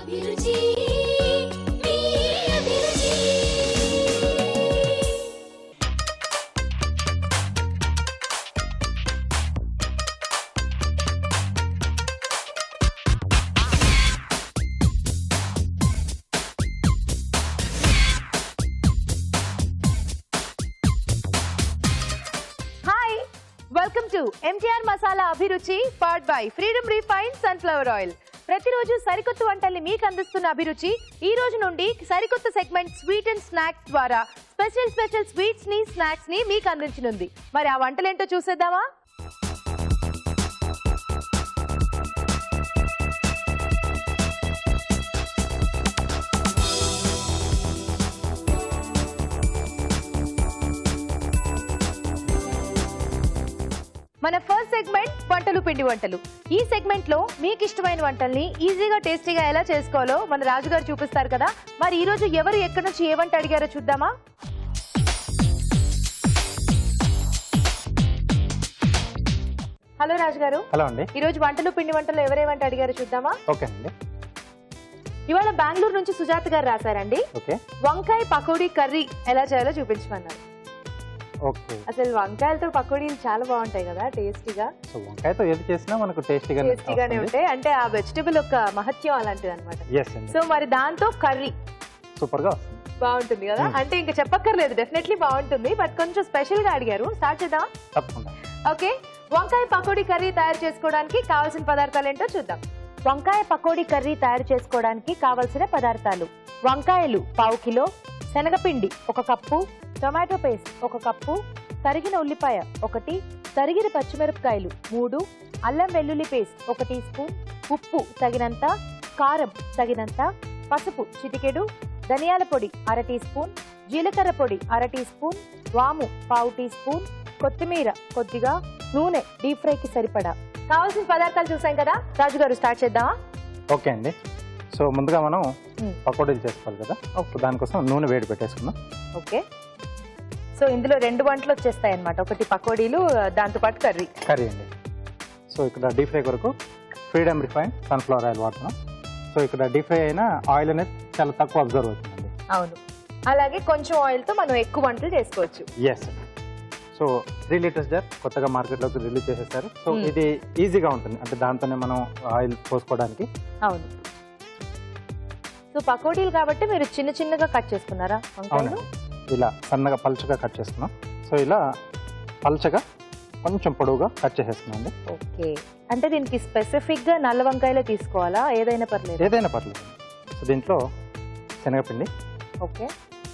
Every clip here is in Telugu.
అభిరుచి మీ అభిరుచి. Welcome to NTR masala Abhiruchi powered by Freedom refined sunflower oil. ప్రతిరోజు సరికొత్త వంటల్ని మీకు అందిస్తున్న అభిరుచి ఈ రోజు నుండి సరికొత్త సెగ్మెంట్ స్వీట్ అండ్ స్నాక్స్ ద్వారా స్పెషల్ స్వీట్స్ ని స్నాక్స్ ని మీకు అందించనుంది. మరి ఆ వంటలేంటో చూసేద్దామా? మన ఫస్ట్ సెగ్మెంట్ వంటలు పిండి వంటలు. ఈ సెగ్మెంట్ లో మీకు ఇష్టమైన వంటల్ని ఈజీగా టేస్టీగా ఎలా చేసుకోవాలో మన రాజుగారు చూపిస్తారు కదా. మరి ఈ రోజు ఎవరు ఎక్కడి నుంచి ఏ వంట అడిగారో చూద్దామా? హలో రాజుగారు. హలో అండి. ఈ రోజు వంటలు పిండి వంటలు ఎవరే వంట అడిగారో చూద్దామా? ఓకే అండి. ఇవాళ బెంగళూరు నుంచి సుజాత గారు రాశారండి. ఓకే. వంకాయ పకోడీ కర్రీ ఎలా చేయాలో చూపించమన్నారు. ఓకే. అసలు వంకాయలతో పకోడీలు చాలా బాగుంటాయి కదా, టేస్టీగా. సో వంకాయతో ఏది చేసినా మనకు టేస్టీగానే ఉంటాయి. అంటే ఆ వెజిటబుల్ ఒక మహత్యం అలాంటిది అనమాట. అండి. సో మరి దాంతో కర్రీ సూపర్ గా బాగుంటుంది కదా. అంటే ఇంకా చెప్పక్కర్లేదు, డెఫినెట్లీ బాగుంటుంది. బట్ కొంచెం స్పెషల్ గా అడిగారు. స్టార్ట్ చేద్దాం. తప్పకుండా. ఓకే. వంకాయ పకోడీ కర్రీ తయారు చేసుకోవడానికి కావాల్సిన పదార్థాలు ఏంటో చూద్దాం. వంకాయ పకోడీ కర్రీ తయారు చేసుకోవడానికి కావలసిన పదార్థాలు: వంకాయలు 1/2 కిలో, శనగపిండి 1 కప్పు, టొమాటో పేస్ట్ 1 కప్పు, తరిగిన ఉల్లిపాయ 1, తరిగిన పచ్చిమిరపకాయలు 3, అల్లం వెల్లుల్లి పేస్ట్ 1 టీ స్పూన్, ఉప్పు తగినంత, కారం తగినంత, పసుపు చిటికెడు, ధనియాల పొడి 1/2 టీ స్పూన్, జీలకర్ర పొడి 1/2 టీ స్పూన్, వాము 1/2 టీ స్పూన్, కొత్తిమీర కొద్దిగా, నూనె డీప్ ఫ్రైకి సరిపడా. కావాల్సిన పదార్థాలు చూసాం కదా. రాజుగారు స్టార్ట్ చేద్దామా? ఓకే అండి. సో ముందుగా మనం పకోడీలు చేసుకోవాలి కదా. దానికోసం నూనె వేడి పెట్టేసుకుందాం. ఓకే. సో ఇందులో 2 వంటలు వచ్చేస్తాయి అన్నమాట. ఒకటి పకోడీలు, దాంతో పాటు కర్రీ అండి. సో ఇక్కడ డీప్ ఫ్రై కొరకు ఫ్రీడమ్ రిఫైన్డ్ సన్ఫ్లవర్ ఆయిల్ వాడుతున్నాం. సో ఇక్కడ డీప్ ఫ్రై అయినా ఆయిల్ అనేది చాలా తక్కువ అబ్జర్వ్ అవుతుందండి. అవును. అలాగే కొంచెం ఆయిల్ తో మనం ఎక్కువ వంటలు చేసుకోవచ్చు. ఎస్. సో 3 లీటర్స్ జార్ కొత్తగా మార్కెట్లోకి రిలీజ్ చేసేసారు. సో ఇది ఈజీగా ఉంటుంది, అంటే దాంతోనే మనం ఆయిల్ పోసుకోవడానికి. అవును. సో పకోడీలు కాబట్టి మీరు చిన్నగా కట్ చేసుకున్నారా? అవునండి. ఇలా సన్నగా పల్చగా కట్ చేసుకున్నాం. సో ఇలా పల్చగా కొంచెం పొడవుగా కట్ చేసేసుకున్నాండి. ఓకే. అంటే దీనికి స్పెసిఫిక్ గా నల్ల వంకాయలే తీసుకోవాలా? ఏదైనా పర్లేదు? ఏదైనా పర్లేదు. సో దీంట్లో శనగపిండి. ఓకే.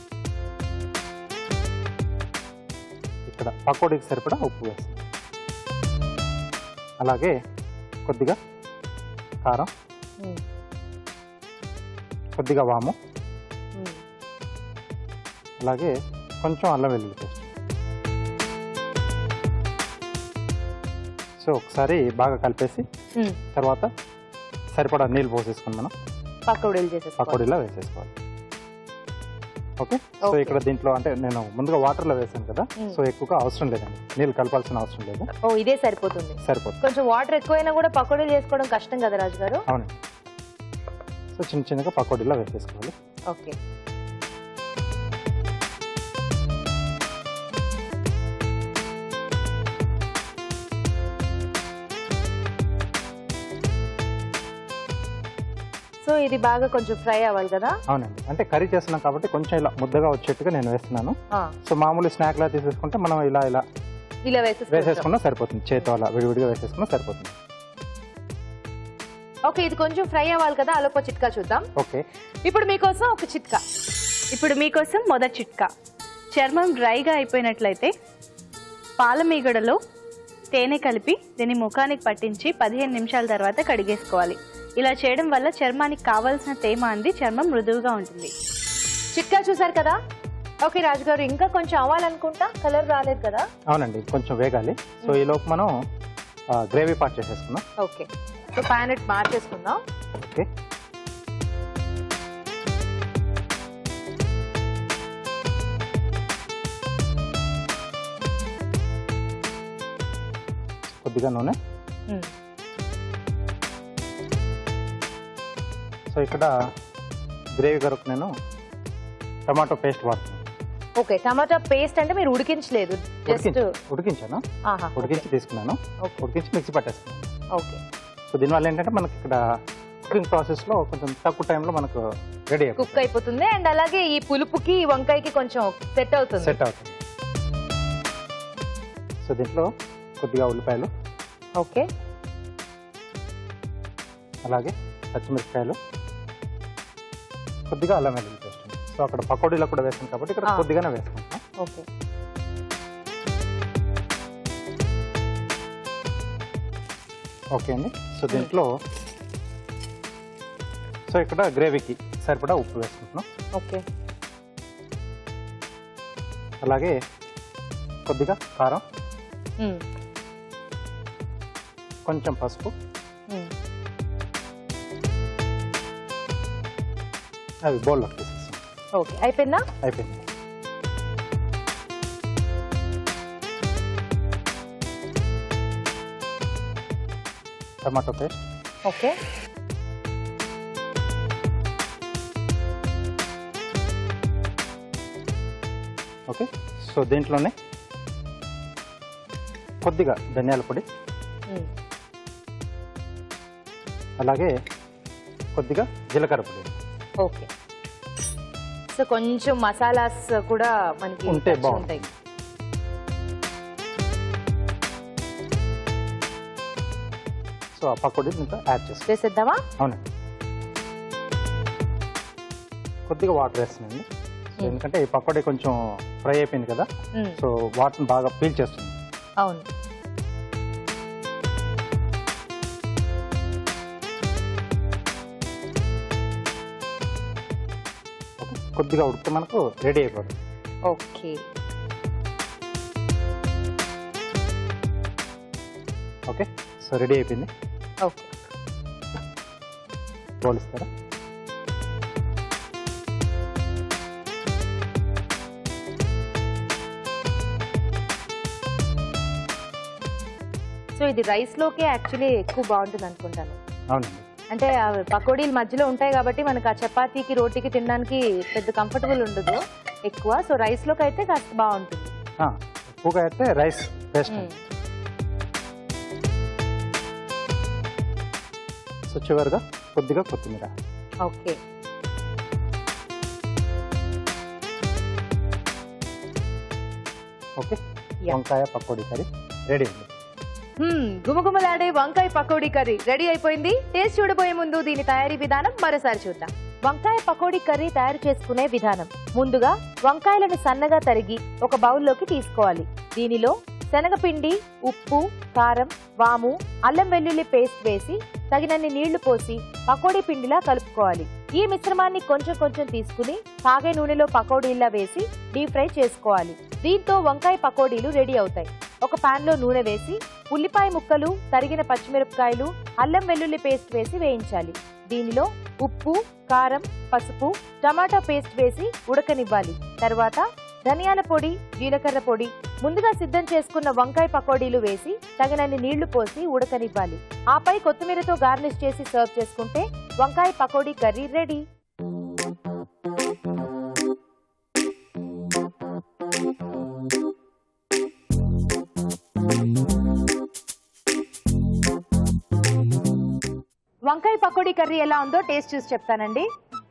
ఇక్కడ పకోడీకి సరిపడా ఉప్పు వేస్తాం. అలాగే కొద్దిగా కారం, కొద్దిగా వాము, అలాగే కొంచెం అల్లం వెల్లుల్లి పేస్ట్. సో ఒకసారి బాగా కలిపేసి తర్వాత సరిపడా నీళ్ళు పోసేసుకుని మనం పకోడీలా వేసేసుకోవాలి. ఓకే. సో ఇక్కడ దీంట్లో అంటే నేను ముందుగా వాటర్లో వేసాను కదా, సో ఎక్కువగా అవసరం లేదండి, నీళ్ళు కలపాల్సిన అవసరం లేదు. ఇదే సరిపోతుంది. కొంచెం వాటర్ ఎక్కువైనా కూడా పకోడీలు చేసుకోవడం కష్టం కదా రాజు గారు. అవునండి. సో చిన్నగా పకోడీలా వేసేసుకోవాలి. ఓకే. సో ఇది బాగా కొంచెం ఫ్రై అవ్వాలి కదా. అవునండి. అంటే కర్రీ చేస్తున్నాం కాబట్టి కొంచెం ఇలా ముద్దగా వచ్చేట్టుగా నేను వేస్తున్నాను. సో మామూలు స్నాక్ లా తీసేసుకుంటే మనం ఇలా వేసేసుకున్నా సరిపోతుంది. చేతితో అలా విడివిడిగా వేసేసుకున్నా సరిపోతుంది. ఓకే. ఇది కొంచెం ఫ్రై అవ్వాలి కదా, అలోపో చిట్కా చూద్దాం. ఓకే. ఇప్పుడు మీకోసం ఒక చిట్కా. మొదటి చిట్కా, చర్మం డ్రైగా అయిపోయినట్లయితే పాల మీగడలో తేనె కలిపి దీన్ని ముఖానికి పట్టించి 15 నిమిషాల తర్వాత కడిగేసుకోవాలి. ఇలా చేయడం వల్ల చర్మానికి కావాల్సిన తేమ అంది చర్మం మృదువుగా ఉంటుంది. చిట్కా చూసారు కదా. ఓకే రాజుగారు, ఇంకా కొంచెం అవ్వాలనుకుంటా, కలర్ రాలేదు కదా. అవునండి, కొంచెం వేగాలి. సో ఈ లోపు మనం గ్రేవీ పార్ట్ చేసేసుకున్నాం. ఓకే. సో పాన్ మార్చేసుకుందాం. ఓకే. కొద్దిగా నూనె. సో ఇక్కడ గ్రేవీ కొరకు నేను టమాటో పేస్ట్ వాడుతున్నాను. ఓకే, టమాటా పేస్ట్ అంటే మీరు ఉడికించలేదు, జస్ట్ ఉడికించాను, ఉడికించి తీసుకున్నాను, ఉడికించి మిక్సీ పట్టేసుకున్నాను. ఓకే. సో దీనివల్ల ఏంటంటే మనకి ఇక్కడ కుకింగ్ ప్రాసెస్లో కొంచెం తక్కువ టైంలో మనకు రెడీ కుక్ అయిపోతుంది. అండ్ అలాగే ఈ పులుపుకి ఈ వంకాయకి కొంచెం సెట్ అవుతుంది. సో దీంట్లో కొద్దిగా ఉల్లిపాయలు, ఓకే, అలాగే పచ్చిమిరపకాయలు, కొద్దిగా అల్లం వెల్లుల్లి పేస్ట్. సో అక్కడ పకోడీలో కూడా వేసాను కాబట్టి ఇక్కడ కొద్దిగానే వేసుకుంటాం. ఓకే. ఓకే అండి. సో దీంట్లో సో ఇక్కడ గ్రేవీకి సరిపడా ఉప్పు వేసుకుంటున్నాం. ఓకే. అలాగే కొద్దిగా కారం, కొంచెం పసుపు, అవి బౌల్లోకి తీసేస్తాం. ఓకే, అయిపోయిందా? అయిపోయింది. Tomato paste, okay, okay. So దీంట్లోనే కొద్దిగా ధనియాల పొడి, అలాగే కొద్దిగా జీలకర్ర పొడి. ఓకే. సో కొంచెం మసాలాస్ కూడా మనకి ఉంటే ఉంటాయి. బాగుంటాయి. సో ఆ పకోడీ దీంతో యాడ్ చేసేద్దామా? అవునండి. కొద్దిగా వాటర్ వేస్తున్నాండి, ఎందుకంటే ఈ పకోడీ కొంచెం ఫ్రై అయిపోయింది కదా, సో వాటర్ని బాగా పీల్ చేస్తుంది. అవును. కొద్దిగా ఉడికితే మనకు రెడీ అయిపోతుంది. ఓకే. ఓకే, సో రెడీ అయిపోయింది. ఓకే, పోలిస్తారా? సో ఇది రైస్ లోకి యాక్చువల్లీ ఎక్కువ బాగుంటుంది అనుకుంటాను. అవునండి. అంటే పకోడీలు మధ్యలో ఉంటాయి కాబట్టి మనకు ఆ చపాతీకి రోటీకి తినడానికి పెద్ద కంఫర్టబుల్ ఉండదు ఎక్కువ. సో రైస్ లోకి అయితే కాస్త బాగుంటుంది. ఎక్కువగా అయితే రైస్ బెస్ట్. సో చివరిగా కొద్దిగా కొత్తిమీర. ఓకే. ఓకే, వంకాయ పకోడీ కర్రీ రెడీ అండి. గుమగుమలాడే వంకాయ పకోడీ కర్రీ రెడీ అయిపోయింది. టేస్ట్ చూడబోయే ముందు దీని తయారీ విధానం మరోసారి చూద్దాం. వంకాయ పకోడీ కర్రీ తయారు చేసుకునే విధానం. ముందుగా వంకాయలను సన్నగా తరిగి ఒక బౌల్లోకి తీసుకోవాలి. దీనిలో శనగపిండి, ఉప్పు, కారం, వాము, అల్లం వెల్లుల్లి పేస్ట్ వేసి తగినన్ని నీళ్లు పోసి పకోడీ పిండిలా కలుపుకోవాలి. ఈ మిశ్రమాన్ని కొంచెం కొంచెం తీసుకుని కాగే నూనెలో పకోడీలా వేసి డీప్ ఫ్రై చేసుకోవాలి. దీంతో వంకాయ పకోడీలు రెడీ అవుతాయి. ఒక పాన్ లో నూనె వేసి ఉల్లిపాయ ముక్కలు, తరిగిన పచ్చిమిరపకాయలు, అల్లం వెల్లుల్లి పేస్ట్ వేసి వేయించాలి. దీనిలో ఉప్పు, కారం, పసుపు, టమాటా పేస్ట్ వేసి ఉడకనివ్వాలి. తర్వాత ధనియాల పొడి, జీలకర్ర పొడి, ముందుగా సిద్ధం చేసుకున్న వంకాయ పకోడీలు వేసి తగినన్ని నీళ్లు పోసి ఉడకనివ్వాలి. ఆపై కొత్తిమీరతో గార్నిష్ చేసి సర్వ్ చేసుకుంటే వంకాయ పకోడీ కర్రీ రెడీ. వంకాయ పకోడీ కర్రీ ఎలా ఉందో టేస్ట్ చూసి చెప్తానండి.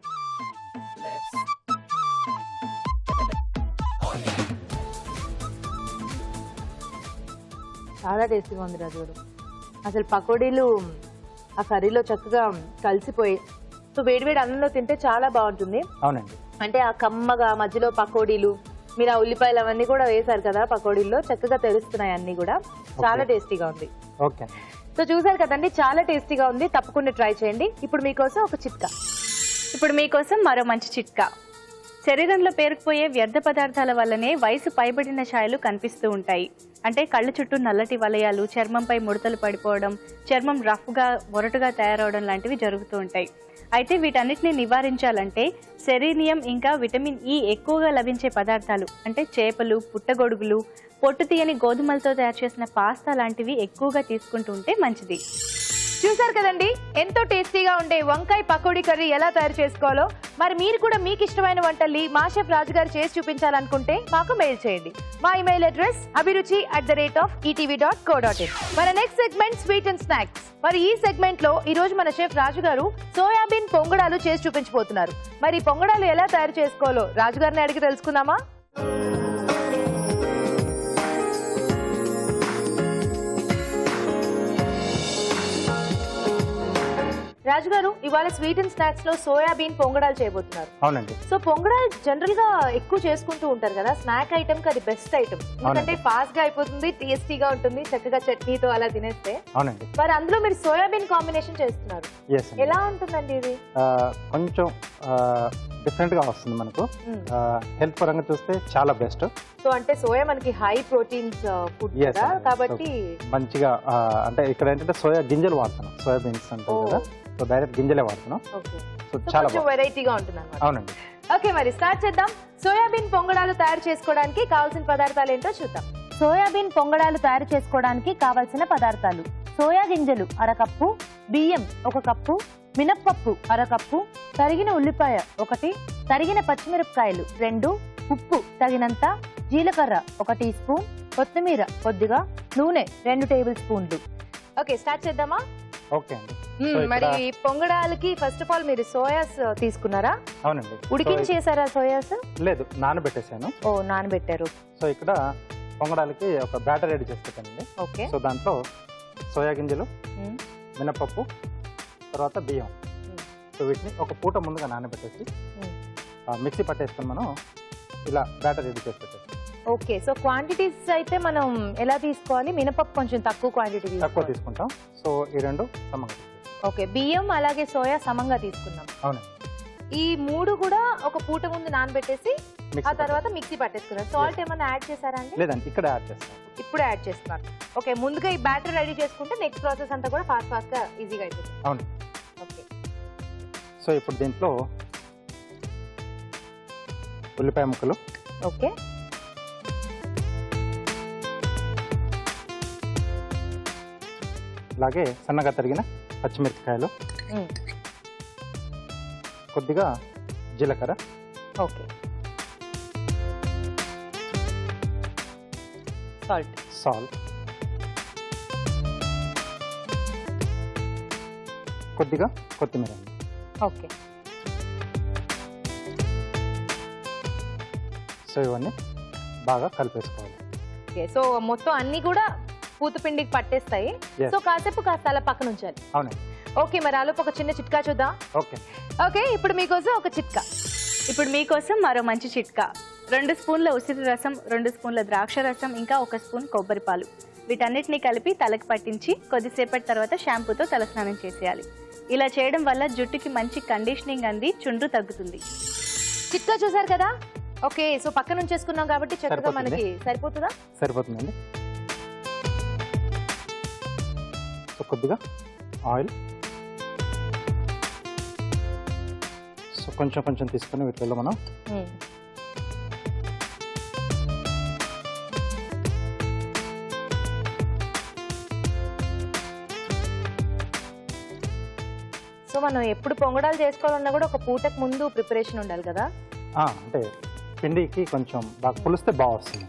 చాలా టేస్టీగా ఉంది రాజుగారు. అసలు పకోడీలు ఆ కర్రీలో చక్కగా కలిసిపోయి, సో వేడివేడి అన్నంలో తింటే చాలా బాగుంటుంది. అవునండి. అంటే ఆ కమ్మగా మధ్యలో పకోడీలు, మీరు ఆ ఉల్లిపాయలు అవన్నీ కూడా వేశారు కదా పకోడీల్లో, చక్కగా తెలుస్తున్నాయి అన్ని కూడా. చాలా టేస్టీగా ఉంది. ఓకే, సో చూసారు కదండి, చాలా టేస్టీగా ఉంది. తప్పకుండా ట్రై చేయండి. ఇప్పుడు మీకోసం ఒక చిట్కా. ఇప్పుడు మీకోసం మరో మంచి చిట్కా. శరీరంలో పేరుకుపోయే వ్యర్థ పదార్థాల వల్లనే వయసు పైబడిన ఛాయలు కనిపిస్తూ ఉంటాయి. అంటే కళ్ళ చుట్టూ నల్లటి వలయాలు, చర్మంపై ముడతలు పడిపోవడం, చర్మం రఫ్గా మొరటుగా తయారవడం లాంటివి జరుగుతూ ఉంటాయి. అయితే వీటన్నిటిని నివారించాలంటే సెరీనియం ఇంకా విటమిన్ ఇ ఎక్కువగా లభించే పదార్థాలు అంటే చేపలు, పుట్టగొడుగులు, పొట్టు తీయని గోధుమలతో తయారు చేసిన పాస్తా లాంటివి ఎక్కువగా తీసుకుంటూ ఉంటే మంచిది. చూసారు కదండి ఎంతో టేస్టీగా ఉండే వంకాయ పకోడీ కర్రీ ఎలా తయారు చేసుకోవాలో. మరి మీరు కూడా మీకు ఇష్టమైన వంటల్ని మా షెఫ్ రాజు గారు చేసి చూపించాలనుకుంటే మాకు మెయిల్ చేయండి. మా ఇమెయిల్ అడ్రస్ abhiruchi@etv.co.in. మన next segment sweet and snacks. మరి ఈ సెగ్మెంట్ లో ఈ రోజు మన షెఫ్ రాజు గారు సోయాబీన్ పొంగడాలు చేసి చూపించబోతున్నారు. మరి పొంగడాలు ఎలా తయారు చేసుకోవాలో రాజు గారిని అడిగి తెలుసుకుందామా? రాజు గారు ఇవాళ స్వీట్ అండ్ స్నాక్స్ లో సోయాబీన్ పొంగడాలు చేయబోతున్నారు. అవునండి. సో పొంగడాలు జనరల్ గా ఎక్కువ చేసుకుంటూ ఉంటారు కదా, స్నాక్ ఐటమ్ కి అది బెస్ట్ ఐటమ్. ఎందుకంటే ఫాస్ట్ గా అయిపోతుంది, టేస్టీగా ఉంటుంది, చక్కగా చట్నీతో అలా తినేస్తే. అవునండి. మరి అందులో మీరు సోయాబీన్ కాంబినేషన్ చేస్తున్నారు, ఎలా ఉంటుందండి ఇది? కొంచెం డిఫరెంట్ గా వస్తుంది మనకు. హెల్త్ పరంగా చూస్తే చాలా బెస్ట్. సో అంటే సోయా మనకి హై ప్రోటీన్స్ ఫుడ్ కదా, కాబట్టి మంచిగా అంటే ఇక్కడ ఏంటంటే సోయా గింజలు వాడుతున్నాం, సోయాబీన్స్ అంటారు కదా, సో డైరెక్ట్ గింజలే వాడుతున్నాం. సో చాలా వెరైటీగా ఉంటుంది అన్నమాట. అవునండి. ఓకే, మరి స్టార్ట్ చేద్దాం. సోయాబీన్ పొంగడాలు తయారు చేసుకోవడానికి కావాల్సిన పదార్థాలు ఏంటో చూద్దాం. సోయాబీన్ పొంగడాలు తయారు చేసుకోవడానికి కావాల్సిన పదార్థాలు: సోయా గింజలు 1 కప్పు, బియ్యం 1 కప్పు, మినప్పప్పు 1 కప్పు, తరిగిన ఉల్లిపాయ 1, తరిగిన పచ్చిమిరపకాయలు 2, ఉప్పు తగినంత, జీలకర్ర 1 టీ స్పూన్, కొత్తిమీర కొద్దిగా, నూనె 2 టేబుల్ స్పూన్లు. ఓకే, స్టార్ట్ చేద్దామా? ఓకే అండి. మరి పొంగడాలకి ఫస్ట్ ఆఫ్ ఆల్ మీరు సోయాస్ తీసుకున్నారా? అవునండి. ఉడికించేసారా సోయాస్? లేదు, నానబెట్టేసాను. ఓ, నానబెట్టారు. సో ఇక్కడ పొంగడాలకి ఒక బ్యాటర్ రెడీ చేసి పెట్టానండి. ఓకే. సో దాంట్లో సోయా గింజలు, మినపప్పు, తర్వాత బియ్యం, సో వీటిని ఒక పూట ముందుగా నానబెట్టేసి మిక్సీ పట్టేసుకుని మనం ఇలా బ్యాటర్ రెడీ చేసి పెట్టేస్తాం. ఓకే, సో క్వాంటిటీస్ అయితే మనం ఎలా తీసుకోవాలి? మినపప్పు కొంచెం తక్కువ క్వాంటిటీ తీసుకుంటాం. సో ఈ రెండు సమంగా. ఓకే, బియ్యం అలాగే సోయా సమంగా తీసుకున్నాం. అవునండి. ఈ 3 కూడా ఒక పూట ముందు నానబెట్టేసి ఆ తర్వాత మిక్సీ పట్టేసుకున్నారు. సాల్ట్ ఏమైనా యాడ్ చేశారా అండి? లేదండి, ఇక్కడ యాడ్ చేస్తాం. ఇప్పుడు యాడ్ చేస్తున్నారు. ఓకే, ముందుగా ఈ బ్యాటర్ రెడీ చేసుకుంటే నెక్స్ట్ ప్రాసెస్ అంతా కూడా ఫాస్ట్ గా ఈజీగా అయిపోతుంది. అవును. ఓకే, సో ఇప్పుడు దీంట్లో ఉల్లిపాయ ముక్కలు, ఓకే, అలాగే సన్నగా తరిగిన పచ్చిమిరపకాయలు, కొద్దిగా జీలకర్ర, ఓకే, సాల్ట్, కొద్దిగా కొత్తిమీర. ఓకే, సో ఇవన్నీ బాగా కలిపేసుకోవాలి. ఓకే, సో మొత్తం అన్ని కూడా పూతపిండికి పట్టేస్తాయి. సో కాసేపు అలా పక్కన ఉంచాలి. అవునండి. ఓకే, మరి ఆలోపు ఒక చిన్న చిట్కా చూద్దాం. ఓకే. ఓకే, ఇప్పుడు మీకోసం ఒక చిట్కా. ఇప్పుడు మీకోసం మరో మంచి చిట్కా. 2 స్పూన్ల ఉసిరి రసం, 2 స్పూన్ల ద్రాక్ష రసం, ఇంకా 1 స్పూన్ కొబ్బరి పాలు, వీటన్నిటిని కలిపి తలకు పట్టించి కొద్దిసేపటి తర్వాత షాంపూతో తలస్నానం చేసేయాలి. ఇలా చేయడం వల్ల జుట్టుకి మంచి కండిషనింగ్ అంది చుండ్రు తగ్గుతుంది. చిట్కా చూసారు కదా. ఓకే, సో పక్కన ఉంచేసుకున్నాం కాబట్టి చక్కగా మనకి సరిపోతుందా? సరిపోతుందండి. సో కొద్దిగా ఆయిల్, సో కొంచెం కొంచెం తీసుకొని వీటిలో మనం సో మనం ఎప్పుడు పొంగడాలు చేసుకోవాలన్నా కూడా ఒక పూటకు ముందు ప్రిపరేషన్ ఉండాలి కదా. అంటే పిండికి కొంచెం బాగా పులిస్తే బాగా వస్తుంది.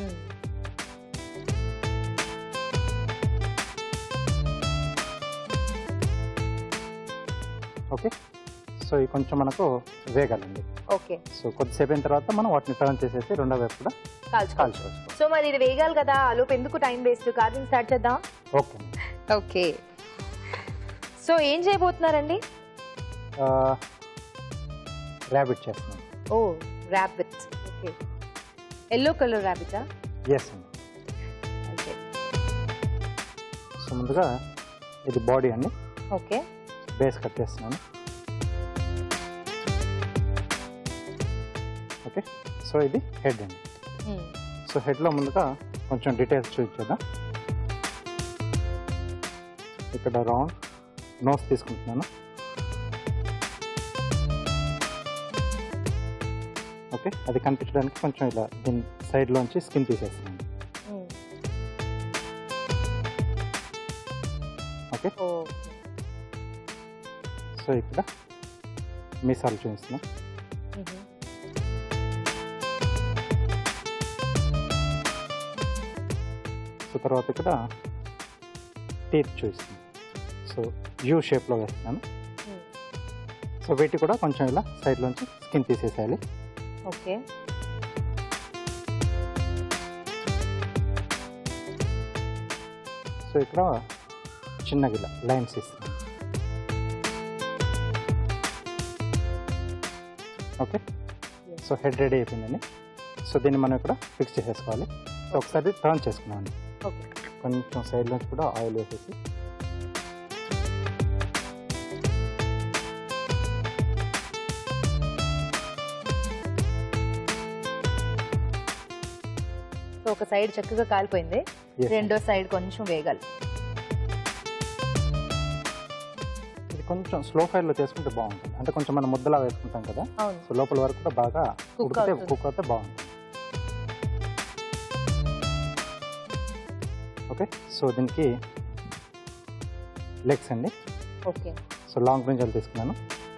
ఓకే, సో ఇవి కొంచెం మనకు వేగాలండి. ఓకే, సో కొద్దిసేపు అయిన తర్వాత మనం వాటిని టర్న్ చేసేసి రెండో వైపు కూడా కాల్చుకోవచ్చు. సో మరి ఇది వేగాలి కదా, లోపు ఎందుకు టైం వేస్ట్, కార్వింగ్ స్టార్ట్ చేద్దాం. ఓకే. ఓకే, సో ఏం చేయబోతున్నారండి? ర్యాబిట్ చేస్తున్నాం. ఓ, ర్యాబిట్. ఓకే, ఎల్లో కలర్ ర్యాబిటా? ఎస్ అండి. ఓకే, సో ముందుగా ఇది బాడీ అండి. ఓకే, బేస్ కట్ చేస్తున్నాను. ఓకే, సో ఇది హెడ్ అండి. సో హెడ్లో ముందుగా కొంచెం డీటెయిల్స్ చూపించేద్దాం. ఇక్కడ రౌండ్ నోస్ తీసుకుంటున్నాను. ఓకే, అది కనిపించడానికి కొంచెం ఇలా దీని సైడ్లోంచి స్కిన్ తీసేస్తున్నాను. ఓకే, సో ఇక్కడ మీసాలు చూపిస్తున్నాం. సో తర్వాత ఇక్కడ టీత్ చూపిస్తున్నాం. సో యూ షేప్లో వేస్తున్నాను. సో వీటి కూడా కొంచెం ఇలా సైడ్లోంచి స్కిన్ తీసేసేయాలి. ఓకే. సో ఇక్కడ చిన్నగా ఇలా లైన్స్ ఇస్తున్నాను. ఓకే. సో హెడ్ రెడీ అయిపోయిందండి. సో దీన్ని మనం ఇక్కడ ఫిక్స్ చేసేసుకోవాలి. సో ఒకసారి టర్న్ చేసుకున్నామండి. ఓకే. కొంచెం సైడ్ నుంచి కూడా ఆయిల్ వేసేసి సో ఒక సైడ్ చక్కగా కాలిపోయింది. Yes, రెండో సైడ్ కొంచెం వేగాలి. ఇది కొంచెం స్లో ఫైర్లో చేసుకుంటే బాగుంటుంది. అంటే కొంచెం మనం ముద్దలా వేసుకుంటాం కదా. అవును. సో లోపల వరకు కూడా బాగా ఉడికితే అవుతుంది. కుక్ అవుతే బాగుంటుంది. ఓకే. సో దీనికి లెగ్స్ అండి. ఓకే. సో లాంగ్ బ్రింజాలు తీసుకున్నాను.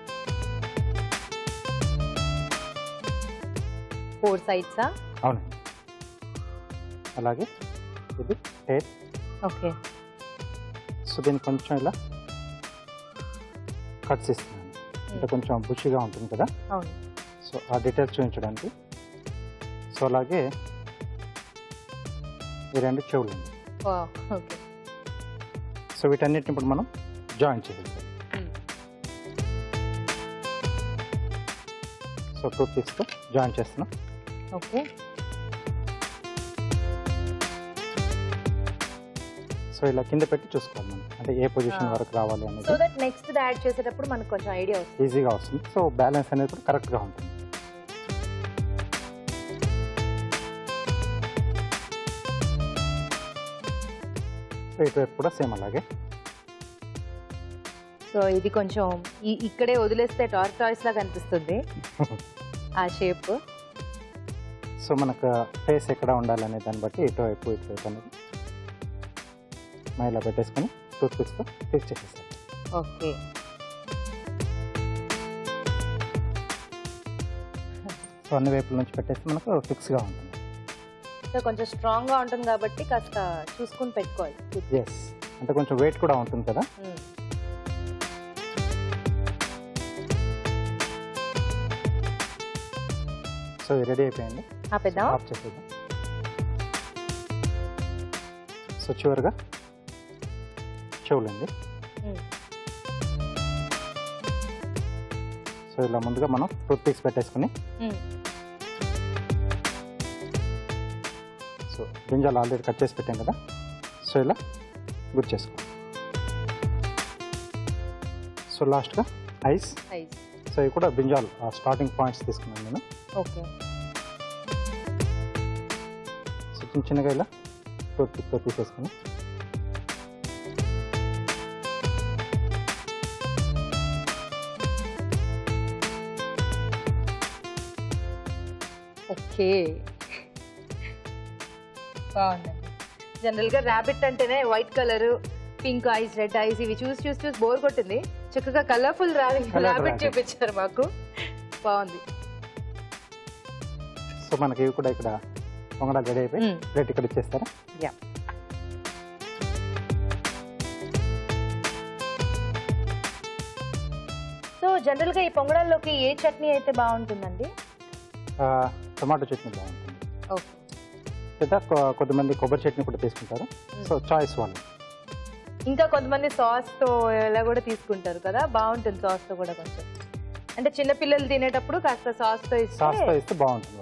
4 సైడ్సా? అవునండి. అలాగే ఇది టేప్. ఓకే. సో దీనికి కొంచెం ఇలా కట్స్ ఇస్తున్నాను. అంటే కొంచెం బుషిగా ఉంటుంది కదా. అవును. సో ఆ డీటెయిల్స్ చూపించడానికి. సో అలాగే ఈ 2 చెవులు అండి. ఓకే. సో వీటన్నిటిని ఇప్పుడు మనం జాయిన్ చేసేసాం. సో టూత్ పిక్స్తో జాయిన్ చేస్తున్నాం. ఓకే. సో ఇలా కింద పెట్టి చూసుకోవాలి మనం, అంటే ఏ పొజిషన్ వరకు రావాలి సో అనేది దట్ నెక్స్ట్ యాడ్ చేసేటప్పుడు మనకు కొంచెం ఐడియా వస్తుంది. ఈజీగా వస్తుంది. సో బ్యాలెన్స్ అనేది కూడా కరెక్ట్గా ఉంటుంది. సో ఇటువైపు కూడా సేమ్ అలాగే. సో ఇది కొంచెం ఇక్కడే వదిలేస్తే టార్టాయిస్ లాగా కనిపిస్తుంది ఆ షేప్. సో మనకు ఫేస్ ఎక్కడ ఉండాలనే దాన్ని బట్టి ఇటువైపు అనేది ఇలా పెట్టేసుకొని టూత్ పిక్స్తో ఫిక్స్ చేసేసాం. ఓకే. సో అన్ని వైపుల నుంచి పెట్టేస్తే మనకు ఫిక్స్గా ఉంటుంది. సో కొంచెం స్ట్రాంగ్గా ఉంటుంది కాబట్టి కాస్త చూసుకుని పెట్టుకోవాలి. ఎస్, అంటే కొంచెం వెయిట్ కూడా ఉంటుంది కదా. సో ఇది రెడీ అయిపోయింది. ఆపేద్దాం. ఆఫ్ చేసేద్దాం. సో చివరిగా చెవులండి. సో ఇలా ముందుగా మనం టూత్ పిక్స్ పెట్టేసుకుని సో గింజాలు ఆల్రెడీ కట్ చేసి పెట్టాం కదా. సో ఇలా గుడ్ చేసుకోండి. సో లాస్ట్గా ఐస్. సో ఇవి కూడా బ్రింజాల్ స్టార్టింగ్ పాయింట్స్ తీసుకున్నాను నేను. ఓకే. సో చిన్న చిన్నగా ఇలా టూత్ పిక్తో తీసేసుకుని ఓకే. బాగుందండి. జనరల్గా ర్యాబిట్ అంటేనే white colour, pink eyes, red eyes ఇవి చూసి బోర్ కొట్టింది. చక్కగా కలర్ఫుల్ ర్యాబిట్ చూపించారు మాకు. బాగుంది. సో మనకి ఇవి కూడా ఇక్కడ పొంగడాలు రెడీ అయిపోయి ప్లేట్ ఇక్కడ ఇచ్చేస్తారా? యా. సో జనరల్గా ఈ పొంగడాల్లోకి ఏ చట్నీ అయితే బాగుంటుందండి? టమాటో చట్నీ బాగుంటుంది. ఓకే. లేదా కొంతమంది కొబ్బరి చట్నీ కూడా తీసుకుంటారు. సో చాయిస్ వాళ్ళు. ఇంకా కొంతమంది సాస్తో ఇలా కూడా తీసుకుంటారు కదా, బాగుంటుంది సాస్తో కూడా కొంచెం. అంటే చిన్నపిల్లలు తినేటప్పుడు కాస్త సాస్తో ఇస్తే బాగుంటుంది.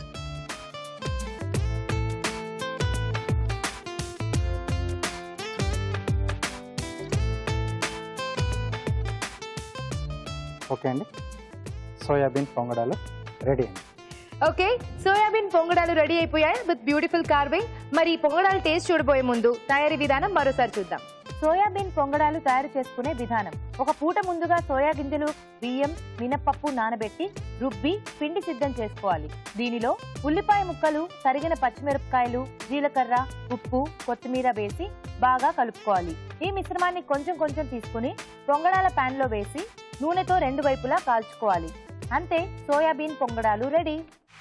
ఓకే అండి, సోయాబీన్ పొంగడాలు రెడీ అండి. ఓకే, సోయాబీన్ పొంగడాలు రెడీ అయిపోయాయి విత్ బ్యూటిఫుల్ కార్వింగ్. మరి ఈ పొంగడాలు టేస్ట్ చూడబోయే ముందు తయారీ విధానం మరోసారి చూద్దాం. సోయాబీన్ పొంగడాలు తయారు చేసుకునే విధానం. ఒక పూట ముందుగా సోయా గింజలు, బియ్యం, మినపప్పు నానబెట్టి రుబ్బి పిండి సిద్ధం చేసుకోవాలి. దీనిలో ఉల్లిపాయ ముక్కలు, తరిగిన పచ్చిమిరపకాయలు, జీలకర్ర, ఉప్పు, కొత్తిమీర వేసి బాగా కలుపుకోవాలి. ఈ మిశ్రమాన్ని కొంచెం కొంచెం తీసుకుని పొంగడాల ప్యాన్ లో వేసి నూనెతో 2 వైపులా కాల్చుకోవాలి. అంతే, సోయాబీన్ పొంగడాలు రెడీ.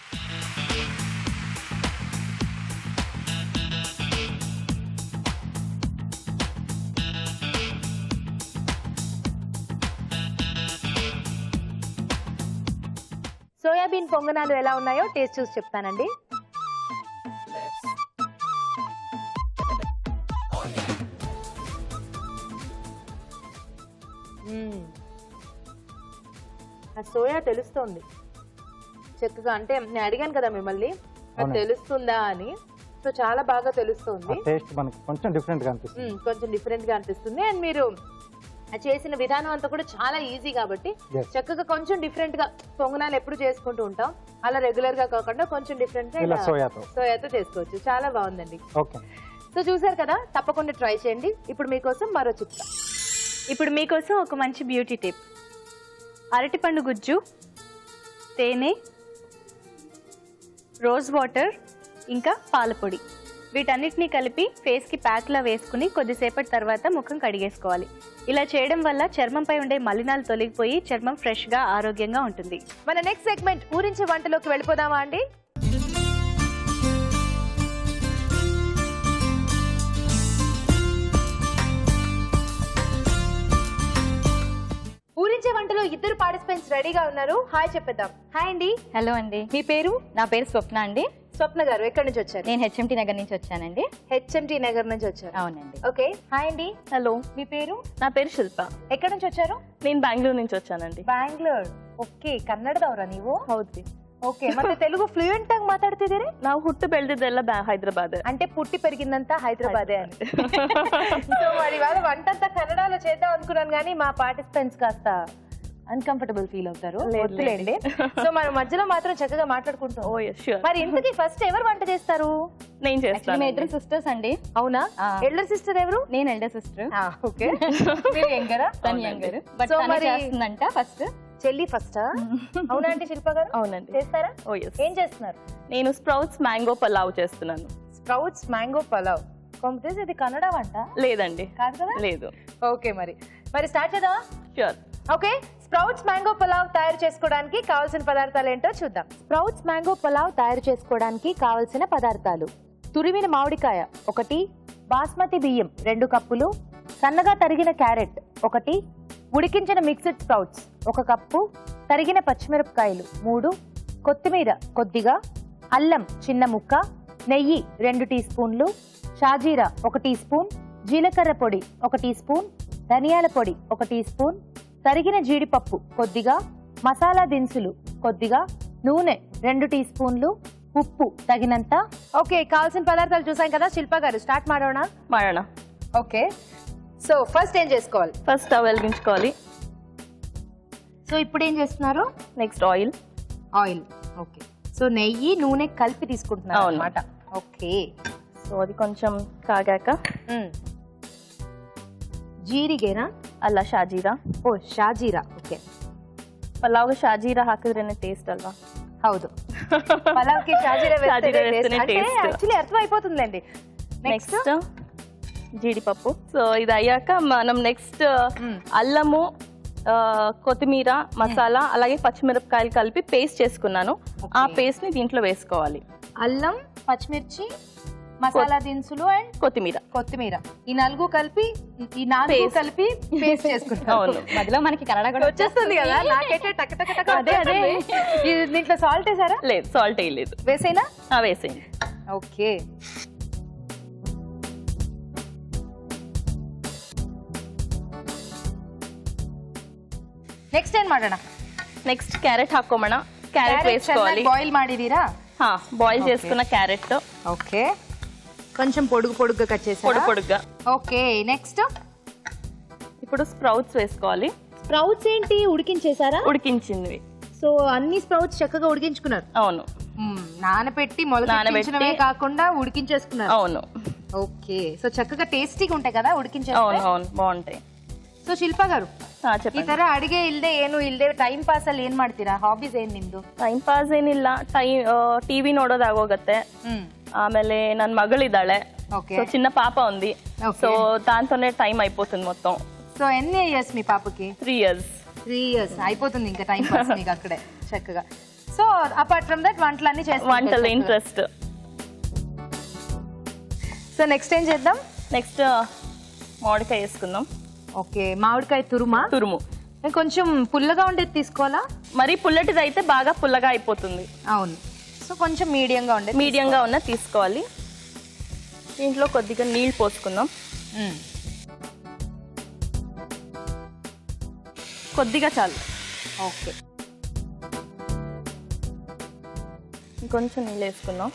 సోయాబీన్ పొంగనాలు ఎలా ఉన్నాయో టేస్ట్ చూసి చెప్తానండి. ఆ సోయా తెలుస్తోంది చక్కగా. అంటే నేను అడిగాను కదా మిమ్మల్ని అది తెలుస్తుందా అని, సో చాలా బాగా తెలుస్తుంది. టేస్ట్ మనకి కొంచెం డిఫరెంట్ గా అనిపిస్తుంది. కొంచెం డిఫరెంట్ గా అనిపిస్తుంది. అండ్ మీరు చేసిన విధానం అంతా కూడా చాలా ఈజీ కాబట్టి చక్కగా కొంచెం డిఫరెంట్ గా పొంగనాలు ఎప్పుడు చేసుకుంటూ ఉంటాం, అలా రెగ్యులర్ గా కాకుండా కొంచెం డిఫరెంట్ గా సోయాతో చేసుకోవచ్చు. చాలా బాగుందండి. సో చూసారు కదా, తప్పకుండా ట్రై చేయండి. ఇప్పుడు మీకోసం మరో చిట్కా. ఇప్పుడు మీకోసం ఒక మంచి బ్యూటీ టిప్. అరటిపండు గుజ్జు, తేనె, రోజ్ వాటర్, ఇంకా పాలపొడి, వీటన్నిటిని కలిపి ఫేస్కి ప్యాక్లా వేసుకుని కొద్దిసేపటి తర్వాత ముఖం కడిగేసుకోవాలి. ఇలా చేయడం వల్ల చర్మంపై ఉండే మలినాలు తొలగిపోయి చర్మం ఫ్రెష్గా ఆరోగ్యంగా ఉంటుంది. మన నెక్స్ట్ సెగ్మెంట్ ఊరించే వంటలోకి వెళ్ళిపోదామా అండి? ఊరించే వంటలో ఇద్దరు పార్టిసిపెంట్స్ రెడీగా ఉన్నారు. హాయ్ చెప్పేద్దాం. హాయ్ అండి. హలో అండి. మీ పేరు? నా పేరు స్వప్న అండి. స్వప్న గారు ఎక్కడి నుంచి వచ్చారు? నేను హెచ్ఎంటీ నగర్ నుంచి వచ్చానండి. హెచ్ఎంటీ నగర్ నుంచి వచ్చారు. అవునండి. ఓకే. హాయ్ అండి. హలో, మీ పేరు? నా పేరు శిల్ప. ఎక్కడి నుంచి వచ్చారు? నేను బెంగళూరు నుంచి వచ్చానండి. ಬ್ಯಾಂಗ್ಳೂರ್. ಓಕೆ, ಕನ್ನಡದವರಾ ನೀವು? ಹೌದ್ರಿ. ಓಕೆ, ಮತ್ತೆ ತೆಲುಗು ಫ್ಲೂಯೆಂಟ್ ಆಗಿ ಮಾತಾಡ್ತಿದ್ದೀರಿ? ನಾವು ಹುಟ್ಟು ಬೆಳೆದಿದ್ದೆಲ್ಲ ಹೈದರಾబాద్. అంటే పుట్టి పెరిగిందంతా హైదరాబాదే అని. సో మరి వాళ్ళ వంటంతా కన్నడలో చేద్దాం అనుకున్నాను కానీ మా పార్టిసిపెంట్స్ కాస్త అన్కంఫర్టబుల్ ఫీల్ అవుతారు. వద్దులేండి. సో మన మధ్యలో మాత్రం చక్కగా మాట్లాడుకుంటాం. ఓ yes sure. మరి ఇంతకీ ఫస్ట్ ఎవరు వంట చేస్తారు? నేను చేస్తాను. మేము ఇద్దరు సిస్టర్స్ అండి. అవునా? ఎల్డర్ సిస్టర్ ఎవరు? నేను ఎల్డర్ సిస్టర్. ఓకే. మీరు యంగరా? తను యంగర్. బట్ తను చేస్తుందంట ఫస్ట్. చెల్లి ఫస్టా? అవునా అండి శిల్ప గారు? అవునండి. చేస్తారా? ఓ yes. ఏం చేస్తున్నారు? నేను స్ప్రౌట్స్ మ్యాంగో పలావ్ చేస్తున్నాను. Sprouts mango pulao. కొంపతీసి ఇది కన్నడ వంట? లేదండి. కాదు కదా? లేదు. ఓకే, మరి స్టార్ట్ చేద్దామా? Sure. Okay, sprouts mango pulao తయారు చేసుకోవడానికి కావాల్సిన పదార్థాలు ఏంటో చూద్దాం. స్ప్రౌట్స్ మ్యాంగో పలావ్ తయారు చేసుకోవడానికి కావాల్సిన పదార్థాలు: తురిమిన మామిడికాయ 1, బాస్మతి బియ్యం 2 కప్పులు, సన్నగా తరిగిన క్యారెట్ 1, ఉడికించిన మిక్స్డ్ స్ప్రౌట్స్ 1 కప్పు, తరిగిన పచ్చిమిరపకాయలు 3, కొత్తిమీర కొద్దిగా, అల్లం చిన్న ముక్క, నెయ్యి 2 టీ స్పూన్లు, షాజీరా 1 టీ స్పూన్, జీలకర్ర పొడి 1 టీ స్పూన్, ధనియాల పొడి 1 టీ స్పూన్, తరిగిన జీడిపప్పు కొద్దిగా, మసాలా దినుసులు కొద్దిగా, నూనె 2 టీ స్పూన్లు, ఉప్పు తగినంత. ఓకే, కావాల్సిన పదార్థాలు చూసాం కదా. శిల్ప గారు స్టార్ట్ ಮಾಡೋಣ. ఓకే, సో ఫస్ట్ ఏం చేసుకోవాలి? First stove వెలిగించుకోవాలి. సో ఇప్పుడు ఏం చేస్తున్నారు? Next oil. ఓకే, సో నెయ్యి నూనె కలిపి తీసుకుంటున్నారు అన్నమాట. ఓకే, సో అది కొంచెం కాగాక ಜೀರಿಗೆನಾ? ಅಲ್ಲ, ಶಾಜೀರಾ. ಓ, ಶಾಜೀರಾ. ಓಕೆ. ಪಲಾವ್ಗೆ ಶಾಜೀರಾ ಹಾಕಿದ್ರೇನೆ ಟೇಸ್ಟ್ ಅಲ್ವಾ? ಹೌದು, ಪಲಾವ್ಗೆ ಶಾಜೀರಾ వేస్తేనే టేస్ట్. యాక్చువల్లీ అర్థం అయిపోతుందండి. నెక్స్ట్ జీడిపప్పు. సో ఇది అయ్యాక మనం నెక్స్ట్ అల్లము, కొత్తిమీర, మసాలా, అలాగే పచ్చిమిరపకాయలు కలిపి పేస్ట్ చేసుకున్నాను. ఆ పేస్ట్ ని దీంట్లో వేసుకోవాలి. అల్లం, పచ్చిమిర్చి, మసాలా దినుసులు అండ్ కొత్తిమీర ఈ 4 కలిపి పేస్ట్ చేసుకుంటాం. అవును, మధ్యలో మనకి కన్నడ కూడా వచ్చేస్తుంది కదా. నాకైతే టక్ టక్ టక్. అదే దీంట్లో సాల్ట్ వేసారా? లేదు, సాల్ట్ వేయలేదు. వేసేనా? వేసేయండి. ఓకే, ನೆಕ್ಸ್ಟ್ ಏನ್ ಮಾಡೋಣ? నెక్స్ట్ క్యారెట్ ಹಾಕೋಣ. క్యారెట్ వేసుకోవాలి. బాయిల్ ಮಾಡಿದೀರಾ? బాయిల్ చేసుకున్న క్యారెట్. ఓకే, కొంచెం పొడుగుగా కట్ చేసి పొడుగుగా. ఓకే, నెక్స్ట్ ఇప్పుడు స్ప్రౌట్స్ వేసుకోవాలి. స్ప్రౌట్స్ ఏంటి ఉడికించేసారా? ఉడికించింది. సో అన్ని స్ప్రౌట్స్ చక్కగా ఉడికించుకున్నారు? అవును. నానబెట్టి మొలకెత్తించడమే కాకుండా ఉడికించేసుకున్నారు? అవును. ఓకే, సో చక్కగా టేస్టీగా ఉంటాయి కదా ఉడికించేస్తే? అవును, ಬಾగుంటాయి. ಸೊ ಶಿಲ್ಪ ಗಾರು, ಈ ತರ ಅಡಿಗೆ ಇಲ್ದೆ ಏನು ಇಲ್ದೆ ಟೈಮ್ ಪಾಸ್ ಅಲ್ಲಿ ಏನ್ ಮಾಡ್ತೀರಾ? ಹಾಬೀಸ್ ಏನ್ ನಿಮ್ದು? ಟೈಮ್ ಪಾಸ್ ಏನಿಲ್ಲ, ಟಿವಿ ನೋಡೋದಾಗೋಗತ್ತೆ. ಆಮೇಲೆ ನನ್ನ ಮಗಳಿದ್ದಾಳೆ, ఓకే సో చిన్న పాప ఉంది, Okay. సో దాంతోనే టైం అయిపోతుంది మొత్తం. సో ఎన్ని ఇయర్స్ మీ పాపకి? 3 years. 3 years అయిపోతుంది ఇంకా టైం పాస్ మీకు అక్కడే చక్కగా. సో అపార్ట్ ఫ్రమ్ దట్ వంటలన్నీ వంటలు ఇంట్రెస్ట్. సో నెక్స్ట్ ఏం చేద్దాం? నెక్స్ట్ మామిడికాయ వేసుకుందాం. ఓకే మామిడికాయ తురుమా? తురుము కొంచెం పుల్లగా ఉండేది తీసుకోవాలా? మరి పుల్లటిది అయితే బాగా పుల్లగా అయిపోతుంది. అవును. సో కొంచెం మీడియంగా ఉండేది మీడియంగా ఉన్న తీసుకోవాలి. దీంట్లో కొద్దిగా నీళ్ళు పోసుకుందాం. కొద్దిగా చాలు. ఓకే ఇంకొంచెం నీళ్ళు వేసుకుందాం.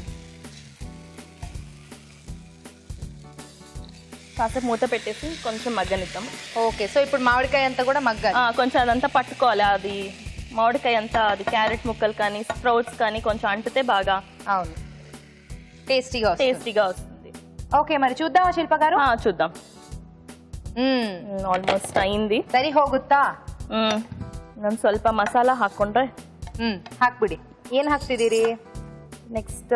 కాసేపు మూత పెట్టేసి కొంచెం మగ్గనిద్దాం. ఓకే సో ఇప్పుడు మామిడికాయ అంతా కూడా మగ్గాలి. కొంచెం అదంతా పట్టుకోవాలి. అది మామిడికాయ అంతా అది క్యారెట్ ముక్కలు కానీ స్ప్రౌట్స్ కానీ కొంచెం అంటితే బాగా అవును టేస్టీగా వస్తుంది. ఓకే మరి చూద్దామా శిల్ప గారు? చూద్దాం. ಆಲ್ಮೋಸ್ಟ್ ಅయింది. ಸರಿ ಹೋಗುತ್ತಾ? ನಾನು ಸ್ವಲ್ಪ ಮಸಾಲಾ ಹಾಕೊಂಡ್ರೆ ಹಾಕ್ಬಿಡಿ. ಏನ್ ಹಾಕ್ತಿದ್ದೀರಿ? ನೆಕ್ಸ್ಟ್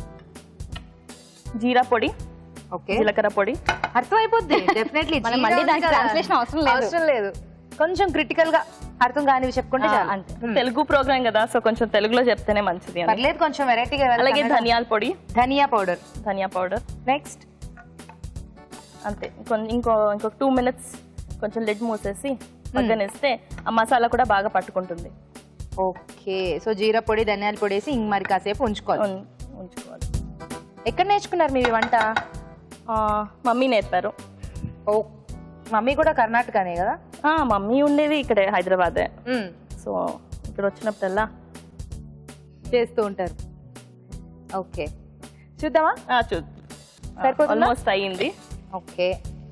ಜೀರಾ పొడి, ఓకే జీలకర్ర పొడి. అర్థమైపోద్ది డెఫినెట్లీ. మనం మళ్ళీ దానికి ట్రాన్స్లేషన్ అవసరం లేదు. కొంచెం క్రిటికల్ గా అర్థం కానివి చెప్పుకుంటే చాలు. అంతే. తెలుగు ప్రోగ్రామ్ కదా, సో కొంచెం తెలుగులో చెప్తేనే మంచిది. పర్లేదు కొంచెం వెరైటీగా. అలాగే ధనియాల పొడి, ధనియా పౌడర్. నెక్స్ట్ అంతే. ఇంకో 2 minutes కొంచెం లిడ్ మూసేసి మగ్గనిస్తే ఆ మసాలా కూడా బాగా పట్టుకుంటుంది. ఓకే సో జీరా పొడి ధనియాల పొడి వేసి ఇంక మరి కాసేపు ఉంచుకోవాలి. ఎక్కడ నేర్చుకున్నారు మీరు వంట? మమ్మీ నేర్పారు. ఓ మమ్మీ కూడా కర్ణాటకనే కదా? మమ్మీ ఉండేది ఇక్కడే హైదరాబాదే. సో ఇక్కడ వచ్చినప్పుడల్లా చేస్తూ ఉంటారు. ఓకే చూద్దామా? సరిపోతుందా? ఆల్మోస్ట్ అయ్యింది. ఓకే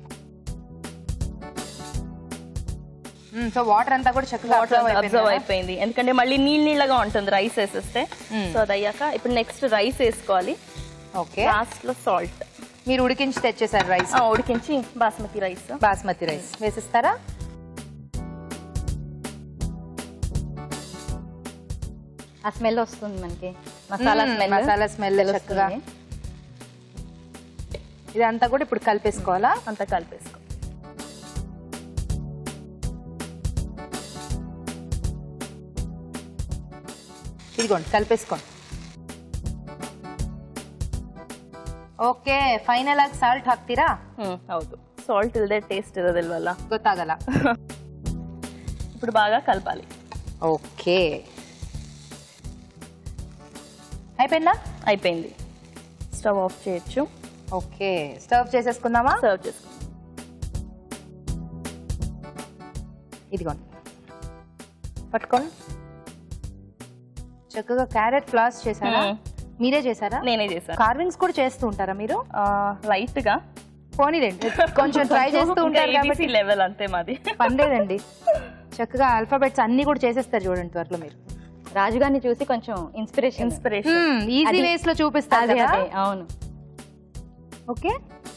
సో వాటర్ అంతా కూడా చక్కగా అబ్జర్వ్ అయిపోయింది. ఎందుకంటే మళ్ళీ నీళ్ళగా ఉంటుంది రైస్ వేసేస్తే. సో అది అయ్యాక ఇప్పుడు నెక్స్ట్ రైస్ వేసుకోవాలి. ఓకే లాస్ట్ లో సాల్ట్. మీరు ఉడికించి తెచ్చేసారు రైస్? ఉడికించి బాస్మతి రైస్ వేసిస్తారా? ఆ స్మెల్ వస్తుంది మనకి, మసాలా స్మెల్ చక్కగా. ఇదంతా కూడా ఇప్పుడు కలిపేసుకోవాలా? అంతా కలిపేసుకో. ఇదిగోండి కలిపేసుకోండి. ಓಕೆ ಫೈನಲ್ ಆಗಿ ಸಾಲ್ಟ್ ಹಾಕ್ತೀರಾ? ಹೌದು, ಸಾಲ್ಟ್ ಇಲ್ಲದೆ ಟೇಸ್ಟ್ ಇರೋದಿಲ್ವಲ್ಲ, ಗೊತ್ತಾಗಲ್ಲ. ఇప్పుడు బాగా కలపాలి. ఓకే అయిపోయిందా? అయిపోయింది. స్టవ్ ఆఫ్ చేయొచ్చు. ఓకే స్టవ్ చేసేసుకుందామా? సర్వ్ చేసుకుందాం. ఇదిగోండి పట్టుకోండి. చక్కగా క్యారెట్ ఫ్లాస్ చేశారా? మీరే చేశారా? నేనే చేశాను. కార్వింగ్స్ కూడా చేస్తూ ఉంటారా మీరు? లైట్ గా పోనీలేండి, కొంచెం ట్రై చేస్తూ ఉంటారు కాబట్టి లెవెల్ అంతే మాది. పనిలేదండి. చక్కగా ఆల్ఫాబెట్స్ అన్ని కూడా చేసేస్తారు చూడండి త్వరలో. మీరు రాజుగారిని చూసి కొంచెం ఇన్స్పిరేషన్ ఈజీ వేస్ లో చూపిస్తారు కదా. అవును. ఓకే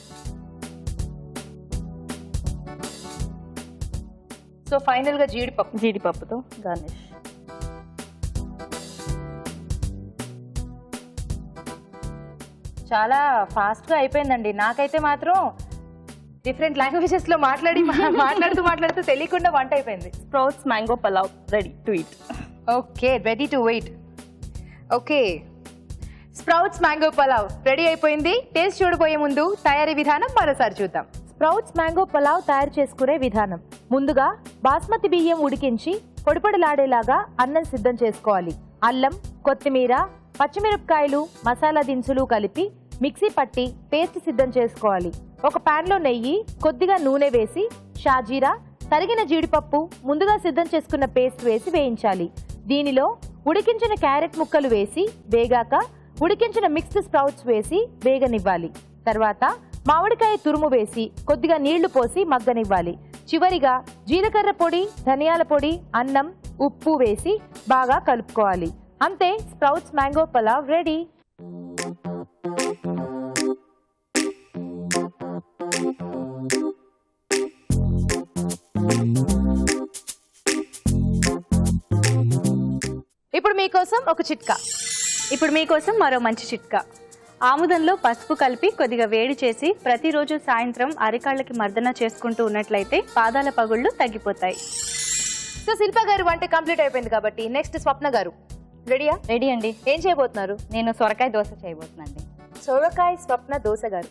సో ఫైనల్ గా జీడిపప్పుతో గార్నిష్. చాలా ఫాస్ట్ గా అయిపోయిందండి. నాకైతే మాత్రం డిఫరెంట్ లాంగ్వేజెస్ లో మాట్లాడుతూ తెలియకుండా వంట అయిపోయింది. Sprouts mango pulao ready to eat. Okay ready to wait. Okay sprouts mango pulao ready అయిపోయింది. టేస్ట్ చూడబోయే ముందు తయారీ విధానం మరోసారి చూద్దాం. స్ప్రౌట్స్ మ్యాంగో పలావ్ తయారు చేసుకునే విధానం. ముందుగా బాస్మతి బియ్యం ఉడికించి పొడిపొడిలాడేలాగా అన్నం సిద్ధం చేసుకోవాలి. అల్లం, కొత్తిమీర, పచ్చిమిరపకాయలు, మసాలా దినుసులు కలిపి మిక్సీ పట్టి పేస్ట్ సిద్ధం చేసుకోవాలి. ఒక పాన్ లో నెయ్యి, కొద్దిగా నూనె వేసి షాజీరా, తరిగిన జీడిపప్పు, ముందుగా సిద్ధం చేసుకున్న పేస్ట్ వేసి వేయించాలి. దీనిలో ఉడికించిన క్యారెట్ ముక్కలు వేసి వేగాక ఉడికించిన మిక్స్డ్ స్ప్రౌట్స్ వేసి వేగనివ్వాలి. తర్వాత మామిడికాయ తురుము వేసి కొద్దిగా నీళ్లు పోసి మగ్గనివ్వాలి. చివరిగా జీలకర్ర పొడి, ధనియాల పొడి, అన్నం, ఉప్పు వేసి బాగా కలుపుకోవాలి. అంతే, స్ప్రౌట్స్ మ్యాంగో పలావ్ రెడీ. ఇప్పుడు మీకోసం ఒక చిట్కా. ఇప్పుడు మీకోసం మరో మంచి చిట్కా. ఆముదంలో పసుపు కలిపి కొద్దిగా వేడి చేసి ప్రతిరోజు సాయంత్రం అరికాళ్ళకి మర్దన చేసుకుంటూ ఉన్నట్లయితే పాదాల పగుళ్ళు తగ్గిపోతాయి. సో శిల్ప గారు వంట కంప్లీట్ అయిపోయింది కాబట్టి నెక్స్ట్ స్వప్న గారు రెడీయా? రెడీ అండి. ఏం చేయబోతున్నారు? నేను సొరకాయ దోశ చేయబోతున్నాండి. సొరకాయ స్వప్న దోశ గారు.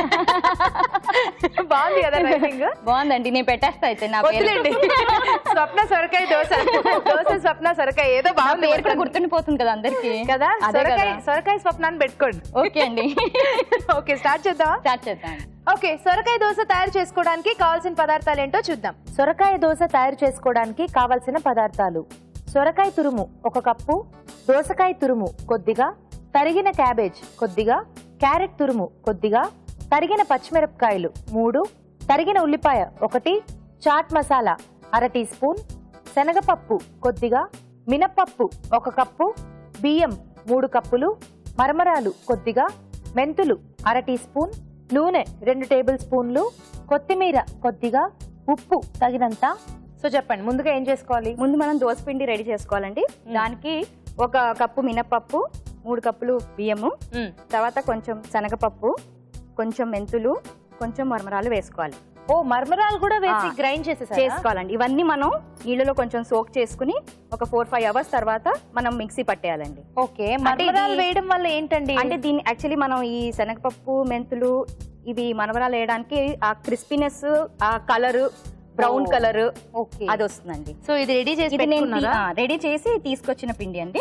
బాగుంది కదా రైటింగ్? బాగుందండి, నేను పెట్టేస్తా అయితే నా పేరు. వద్దులేండి. స్వప్న సొరకాయ దోశ, దోశ స్వప్న సొరకాయ, ఏదో నా బాగుంది పేరు కూడా గుర్తుండిపోతుంది కదా అందరికి కదా. అదే కదా. సొరకాయ స్వప్న అని పెట్టుకోండి. ఓకే అండి. ఓకే, స్టార్ట్ చేద్దామా? స్టార్ట్ చేద్దాం. ఓకే, సొరకాయ దోశ తయారు చేసుకోవడానికి కావాల్సిన పదార్థాలు ఏంటో చూద్దాం. సొరకాయ దోశ తయారు చేసుకోవడానికి కావాల్సిన పదార్థాలు: సొరకాయ తురుము 1 కప్పు, దోసకాయ తురుము కొద్దిగా, తరిగిన క్యాబేజ్ కొద్దిగా, క్యారెట్ తురుము కొద్దిగా, తరిగిన పచ్చిమిరపకాయలు 3, తరిగిన ఉల్లిపాయ 1, చాట్ మసాలా 1/2 టీ స్పూన్, శనగపప్పు కొద్దిగా, మినప్పప్పు 1 కప్పు, బియ్యం 3 కప్పులు, మరమరాలు కొద్దిగా, మెంతులు 1/2 టీ స్పూన్, నూనె 2 టేబుల్ స్పూన్లు, కొత్తిమీర కొద్దిగా, ఉప్పు తగినంత. సో చెప్పండి, ముందుగా ఏం చేసుకోవాలి? ముందు మనం దోశ పిండి రెడీ చేసుకోవాలండి. దానికి 1 కప్పు మినప్పప్పు, 3 కప్పులు బియ్యము, తర్వాత కొంచెం శనగపప్పు, కొంచెం మెంతులు, కొంచెం మరమరాలు వేసుకోవాలి. ఓ, మరమరాలు కూడా వేసి గ్రైండ్ చేసుకోవాలండి. ఇవన్నీ మనం నీళ్ళలో కొంచెం సోక్ చేసుకుని ఒక 4-5 అవర్స్ తర్వాత మనం మిక్సీ పట్టేయాలండి. ఓకే, మరమరాలు వేయడం వల్ల ఏంటండి? అంటే దీన్ని యాక్చువల్లీ మనం ఈ శనగపప్పు, మెంతులు ఇవి మరమరాలు వేయడానికి ఆ క్రిస్పీనెస్, ఆ కలర్, బ్రౌన్ కలర్ అది వస్తుందండి. సో ఇది రెడీ చేసి రెడీ చేసి తీసుకొచ్చిన పిండి అండి.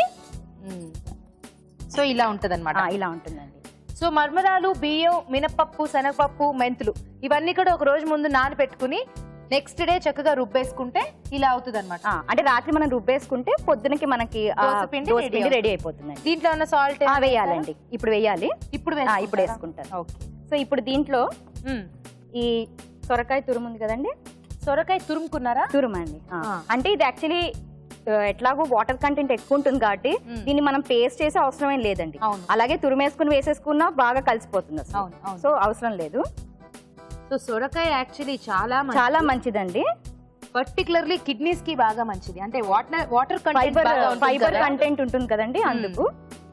సో ఇలా ఉంటది అనమాట. ఇలా ఉంటుందండి. సో మరమరాలు, బియ్యం, మినపప్పు, శనగపప్పు, మెంతులు ఇవన్నీ కూడా ఒక రోజు ముందు నానబెట్టుకుని నెక్స్ట్ డే చక్కగా రుబ్బేసుకుంటే ఇలా అవుతుంది అనమాట. అంటే రాత్రి మనం రుబ్బేసుకుంటే పొద్దునకి మనకి పిండి రెడీ అయిపోతుంది. దీంట్లో ఉన్న సాల్ట్ వేయాలండి. ఇప్పుడు వేయాలి. ఇప్పుడు వేసుకుంటారు. ఓకే. సో ఇప్పుడు దీంట్లో ఈ సొరకాయ తురుము ఉంది కదండి, సొరకాయ తురుముకున్నారా? తురుమండి. అంటే ఇది యాక్చువల్లీ ఎట్లాగో వాటర్ కంటెంట్ ఎక్కువ ఉంటుంది కాబట్టి దీన్ని మనం పేస్ట్ చేసే అవసరమేం లేదండి. అలాగే తురుమేసుకుని వేసేసుకున్నా బాగా కలిసిపోతుంది అసలు. సో అవసరం లేదు. సో సొరకాయ యాక్చువల్లీ చాలా మంచిదండి. పర్టికులర్లీ కిడ్నీస్ కి బాగా మంచిది. అంటే వాటర్ ఫైబర్ కంటెంట్ ఉంటుంది కదండి, అందుకు.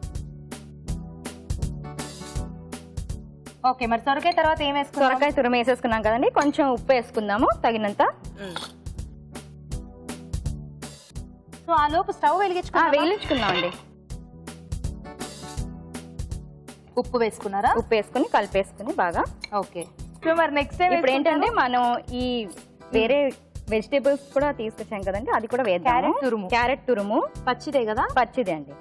ఓకే, మరి సొరకాయ తర్వాత ఏం వేసుకున్నాం? సొరకాయ తురుము వేసేసుకున్నాం కదండి, కొంచెం ఉప్పు వేసుకుందాము తగినంత. సో ఆ లోపు స్టవ్ వెలిగించుకున్నామండి. ఉప్పు వేసుకున్నారా? ఉప్పు వేసుకుని కలిపేసుకుని బాగా. ఓకే. సో మరి నెక్స్ట్ ఇప్పుడు ఏంటంటే మనం ఈ వేరే వెజిటేబుల్స్ కూడా తీసుకొచ్చాం కదండి, అది కూడా వేద్దాం. క్యారెట్ తురుము పచ్చిదే కదా? పచ్చిదే అండి.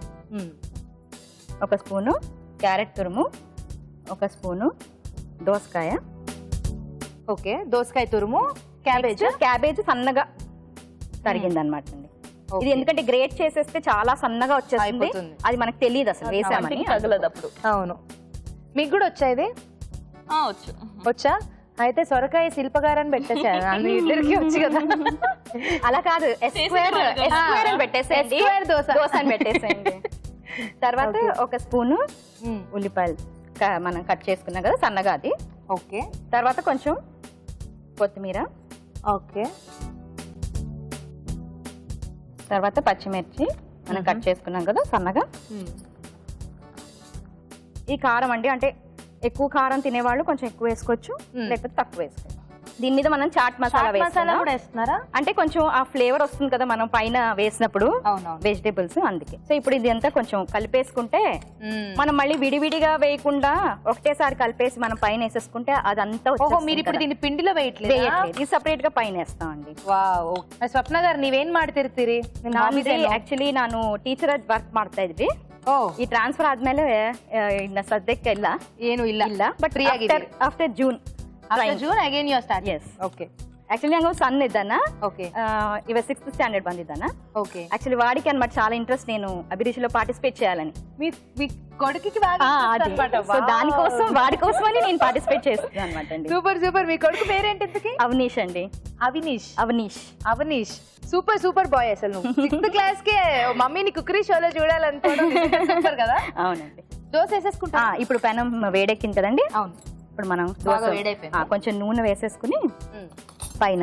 1 స్పూను క్యారెట్ తురుము, 1 స్పూను దోసకాయ. ఓకే, దోసకాయ తురుము, క్యాబేజ్ సన్నగా తరిగిందనమాట అండి. ఇది ఎందుకంటే గ్రేట్ చేసేస్తే చాలా సన్నగా వచ్చేస్తుంది, అది మనకు తెలియదు అసలు వేసామని. తగలదప్పుడు. అవును. మీకు కూడా వచ్చా ఇది? వచ్చా? అయితే సొరకాయ శిల్పగారని పెట్టేసారు. ఇద్దరికి వచ్చి కదా. అలా కాదు, స్క్వేర్ అని పెట్టేసేయండి, దోశ అని పెట్టేసేయండి. తర్వాత 1 స్పూను ఉల్లిపాయలు మనం కట్ చేసుకున్నాం కదా సన్నగా, అది. ఓకే. తర్వాత కొంచెం కొత్తిమీర. ఓకే. తర్వాత పచ్చిమిర్చి మనం కట్ చేసుకున్నాం కదా సన్నగా. ఈ కారం అండి, అంటే ఎక్కువ కారం తినేవాళ్ళు కొంచెం ఎక్కువ వేసుకోవచ్చు, లేకపోతే తక్కువ వేసుకోవచ్చు. దీని మీద మనం చాట్ మసాలా వేస్తున్నారా? అంటే కొంచెం ఆ ఫ్లేవర్ వస్తుంది కదా మనం పైన వేసినప్పుడు వెజిటేబుల్స్, అందుకే. సో ఇప్పుడు ఇది అంతా కొంచెం కలిపేసుకుంటే మనం మళ్ళీ విడివిడిగా వేయకుండా ఒకటేసారి కలిపేసి మనం పైన వేసేసుకుంటే అదంతా. మీరు ఇప్పుడు దీన్ని పిండిలో వేయట్లేదు, ఇది ಸಪರೇಟ್ గా ಪೈನ వేస్తామండి. ವಾವ್. ಸ್ವಪ್ನ గారు ನೀವೇನ್ ಮಾಡ್ತಿರ್ತೀರಿ? ಆಕ್ಚುಲಿ ನಾನು ಟೀಚರ್ ಆಗಿ ವರ್ಕ್ ಮಾಡ್ತಾ ಇದ್ವಿ. ಈ ಟ್ರಾನ್ಸ್ಫರ್ ಆದ್ಮೇಲೆ ಇನ್ನ ಸದ್ಯಕ್ಕೆ ಏನು ಇಲ್ಲ, but after June again you start. Yes. Okay. Actually నాకు సన్ ఇద్దానా. ఓకే. ఇవ 6th స్టాండర్డ్ బందిద్దానా. ఓకే. యాక్చువల్లీ వాడికి అన్నమాట చాలా ఇంట్రెస్ట్ నేను అభిరుచిలో పార్టిసిపేట్ చేయాలని. మీ కొడుకుకి బాగా సో దానికోసం వాడి కోసమని నేను పార్టిసిపేట్ చేస్తున్నాను అనమాట అండి. సూపర్. మీ కొడుకు పేరేంటి ఇంతకీ? అవనీష్ అండి. Avanish super boy. అసలు నువ్వు 6th క్లాస్ కి మమ్మీని కుక్కరీ షోలో చూడాలనుకోవడం సూపర్ కదా. అవునండి. దోశ వేసేసుకుంటా. ఇప్పుడు పెనం వేడెక్కింది కదండి. అవును. ఇప్పుడు మనం కొంచెం నూనె వేసేసుకుని పైన.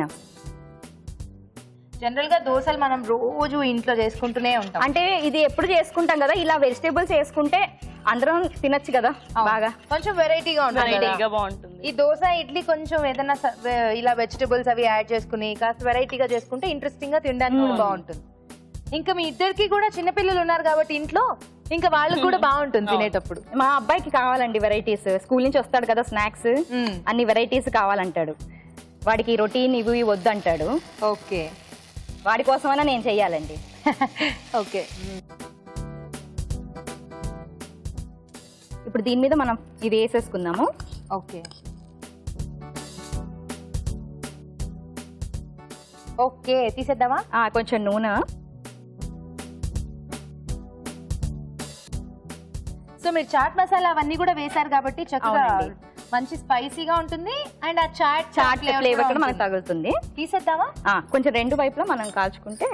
జనరల్ గా దోశలు మనం రోజు ఇంట్లో చేసుకుంటూనే ఉంటాం. అంటే ఇది ఎప్పుడు చేసుకుంటాం కదా, ఇలా వెజిటేబుల్స్ వేసుకుంటే అందరం తినొచ్చు కదా బాగా. కొంచెం వెరైటీగా ఉంటుంది కదా. వెరైటీగా బాగుంటుంది. ఈ దోశ ఇడ్లీ కొంచెం ఏదైనా ఇలా వెజిటబుల్స్ అవి యాడ్ చేసుకుని కాస్త వెరైటీగా చేసుకుంటే ఇంట్రెస్టింగ్ గా తినడానికి కూడా బాగుంటుంది. ఇంకా మీ ఇద్దరికి కూడా చిన్నపిల్లలు ఉన్నారు కాబట్టి ఇంట్లో ఇంకా వాళ్ళకి కూడా బాగుంటుంది తినేటప్పుడు. మా అబ్బాయికి కావాలండి వెరైటీస్, స్కూల్ నుంచి వస్తాడు కదా స్నాక్స్ అన్ని వెరైటీస్ కావాలంటాడు. వాడికి రొటీన్ ఇవి వద్దు అంటాడు. ఓకే, వాడి కోసమైనా నేను చెయ్యాలండి. ఓకే. ఇప్పుడు దీని మీద మనం ఇది వేసేసుకుందాము. ఓకే, ఓకే, తీసేద్దామా? కొంచెం నూనె. సో మీరు చాట్ మసాలా అవన్నీ కూడా వేశారు కాబట్టి చక్కగా మంచి స్పైసీగా ఉంటుంది. అండ్ ఆ చాట్ ఫ్లేవర్ కూడా మనకు తగులుతుంది. తీసేద్దామా? కొంచెం రెండు వైపులా మనం కాల్చుకుంటే.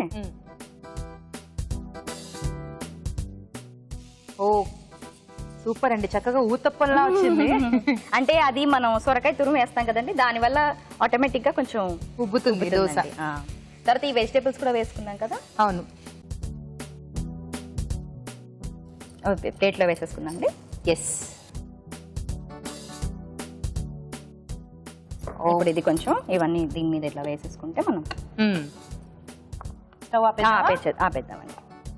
ఓ సూపర్ అండి, చక్కగా ఊతప్పంలా వచ్చింది. అంటే అది మనం సొరకాయ తురుము వేస్తాం కదండి, దానివల్ల ఆటోమేటిక్ గా కొంచెం ఉబ్బుతుంది దోశ. తర్వాత ఈ వెజిటేబుల్స్ కూడా వేసుకున్నాం కదా. అవును, ప్లేట్లో వేసేసుకుందాం అండి. ఎస్. ఇప్పుడు ఇది కొంచెం ఇవన్నీ దీని మీద ఇట్లా వేసేసుకుంటే మనం ఆపేద్దామండి.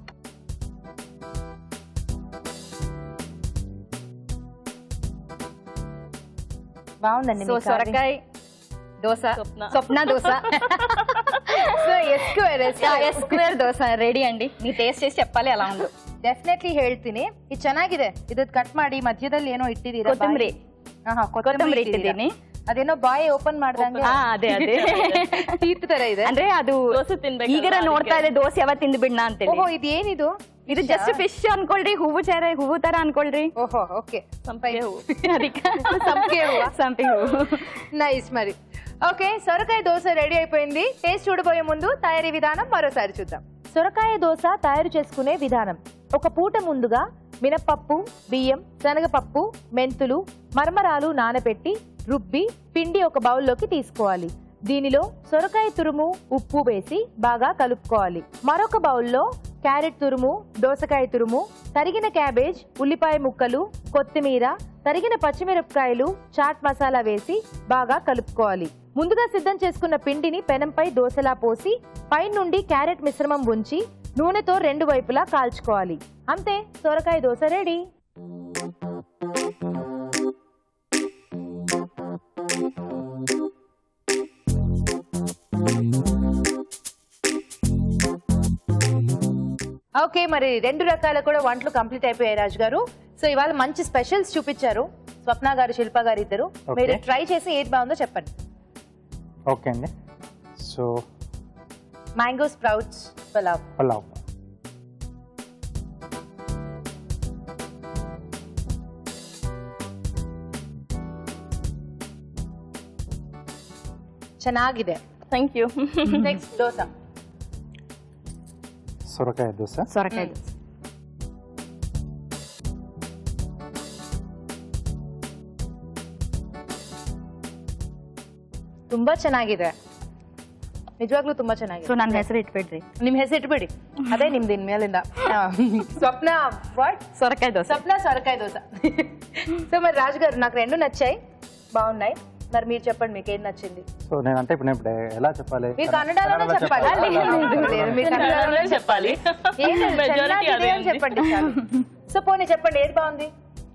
బాగుందండి. సో సొరకాయ దోశ, స్వప్న దోశ, ಸ್ಕ್ವೇರ್ ದೋಸೆ ರೆಡಿ ಅಂಡಿ. ನೀವು ಟೇಸ್ಟ್ చేసి చెప్పాలి ఎలా ఉందో. ಡೆಫಿನೆಟ್ಲಿ ಹೇಳ್ತೀನಿ. ಇದು ಚೆನ್ನಾಗಿದೆ. ಇದು ಕಟ್ ಮಾಡಿ ಮಧ್ಯದಲ್ಲಿ ಏನೋ ಇಟ್ಟಿದ್ದೀರಾ? ಕೊತ್ತಂಬರಿ. ಕೊತ್ತಂಬರಿ ಇಟ್ಟಿದ್ದೀನಿ. ಅದೇನೋ ಬಾಯಿ ಓಪನ್ ಮಾಡ್ದಂಗೆ. ಅದೇ ಅದೇ ತೀರ್ಥ ತರ ಇದೆ. ಅಂದ್ರೆ ಅದು ಈಗ ನೋಡ್ತಾ ಇದೆ ದೋಸೆ ಯಾವತ್ತು ತಿಂದು ಬಿಡ್ನಾ ಅಂತ. ಓಹೋ, ಇದು ಏನಿದು? ಇದು ಜಸ್ಟ್ ಫಿಶ್ ಅನ್ಕೊಳ್ರಿ, ಹೂವು ತರ ಅನ್ಕೊಳ್ರಿ. ಓಹೋ, ಓಕೆ. ಸಂಪಿಗೆ ಹೂವು. సంపిగే హూవు. నైస్. మరి ఓకే, సొరకాయ దోశ రెడీ అయిపోయింది. టేస్ట్ చూడబోయే ముందు తయారీ విధానం మరోసారి చూద్దాం. సొరకాయ దోశ తయారు చేసుకునే విధానం. ఒక పూట ముందుగా మినపప్పు, బియ్యం, శనగపప్పు, మెంతులు, మరమరాలు నానబెట్టి రుబ్బి పిండి ఒక బౌల్లోకి తీసుకోవాలి. దీనిలో సొరకాయ తురుము, ఉప్పు వేసి బాగా కలుపుకోవాలి. మరొక బౌల్లో క్యారెట్ తురుము, దోసకాయ తురుము, తరిగిన క్యాబేజ్, ఉల్లిపాయ ముక్కలు, కొత్తిమీర, తరిగిన పచ్చిమిరపకాయలు, చాట్ మసాలా వేసి బాగా కలుపుకోవాలి. ముందుగా సిద్ధం చేసుకున్న పిండిని పెనంపై దోశలా పోసి పై నుండి క్యారెట్ మిశ్రమం ఉంచి నూనెతో రెండు వైపులా కాల్చుకోవాలి. అంతే, సొరకాయ దోశ రెడీ. ఓకే, మరి రెండు రకాల కూడా వంటలు కంప్లీట్ అయిపోయాయి రాజు గారు. సో ఇవాళ మంచి స్పెషల్స్ చూపించారు స్వప్న గారు, శిల్ప గారు ఇద్దరు. మీరు ట్రై చేసి ఏది బాగుందో చెప్పండి. ఓకే అండి. So mango sprouts pulao. ಚೆನ್ನಾಗಿದೆ. Thank you. ನೆಕ್ಸ್ಟ್ ದೋಸೆ. ಸೊರಕಾಯ ದೋಸೆ. ತುಂಬಾ ಚೆನ್ನಾಗಿದೆ, ನಿಜವಾಗ್ಲೂ ತುಂಬಾ ಚೆನ್ನಾಗಿದೆ. ಸೊ ನನ್ನ ಹೆಸರು ಇಟ್ಬಿಡ್ರಿ. ನಿಮ್ ಹೆಸರು ಇಟ್ಬಿಡಿ, ಅದೇ ನಿಮ್ದು ಇನ್ಮೇಲಿಂದ. స్వప్న వాట్? సొరకాయ దోశ. స్వప్న సొరకాయ దోశ. సో మరి రాజు గారు, నాకు రెండు నచ్చాయి, బాగున్నాయి. మరి మీరు చెప్పండి, మీకు ఏం నచ్చింది? సో నేనంటే ఇప్పుడు నేను ఎలా చెప్పాలి? మీరు కన్నడలోనే చెప్పాలి. మీరు కన్నడలోనే చెప్పాలి. చెప్పండి చాలు. సో పోనీ చెప్పండి, ఏది బాగుంది?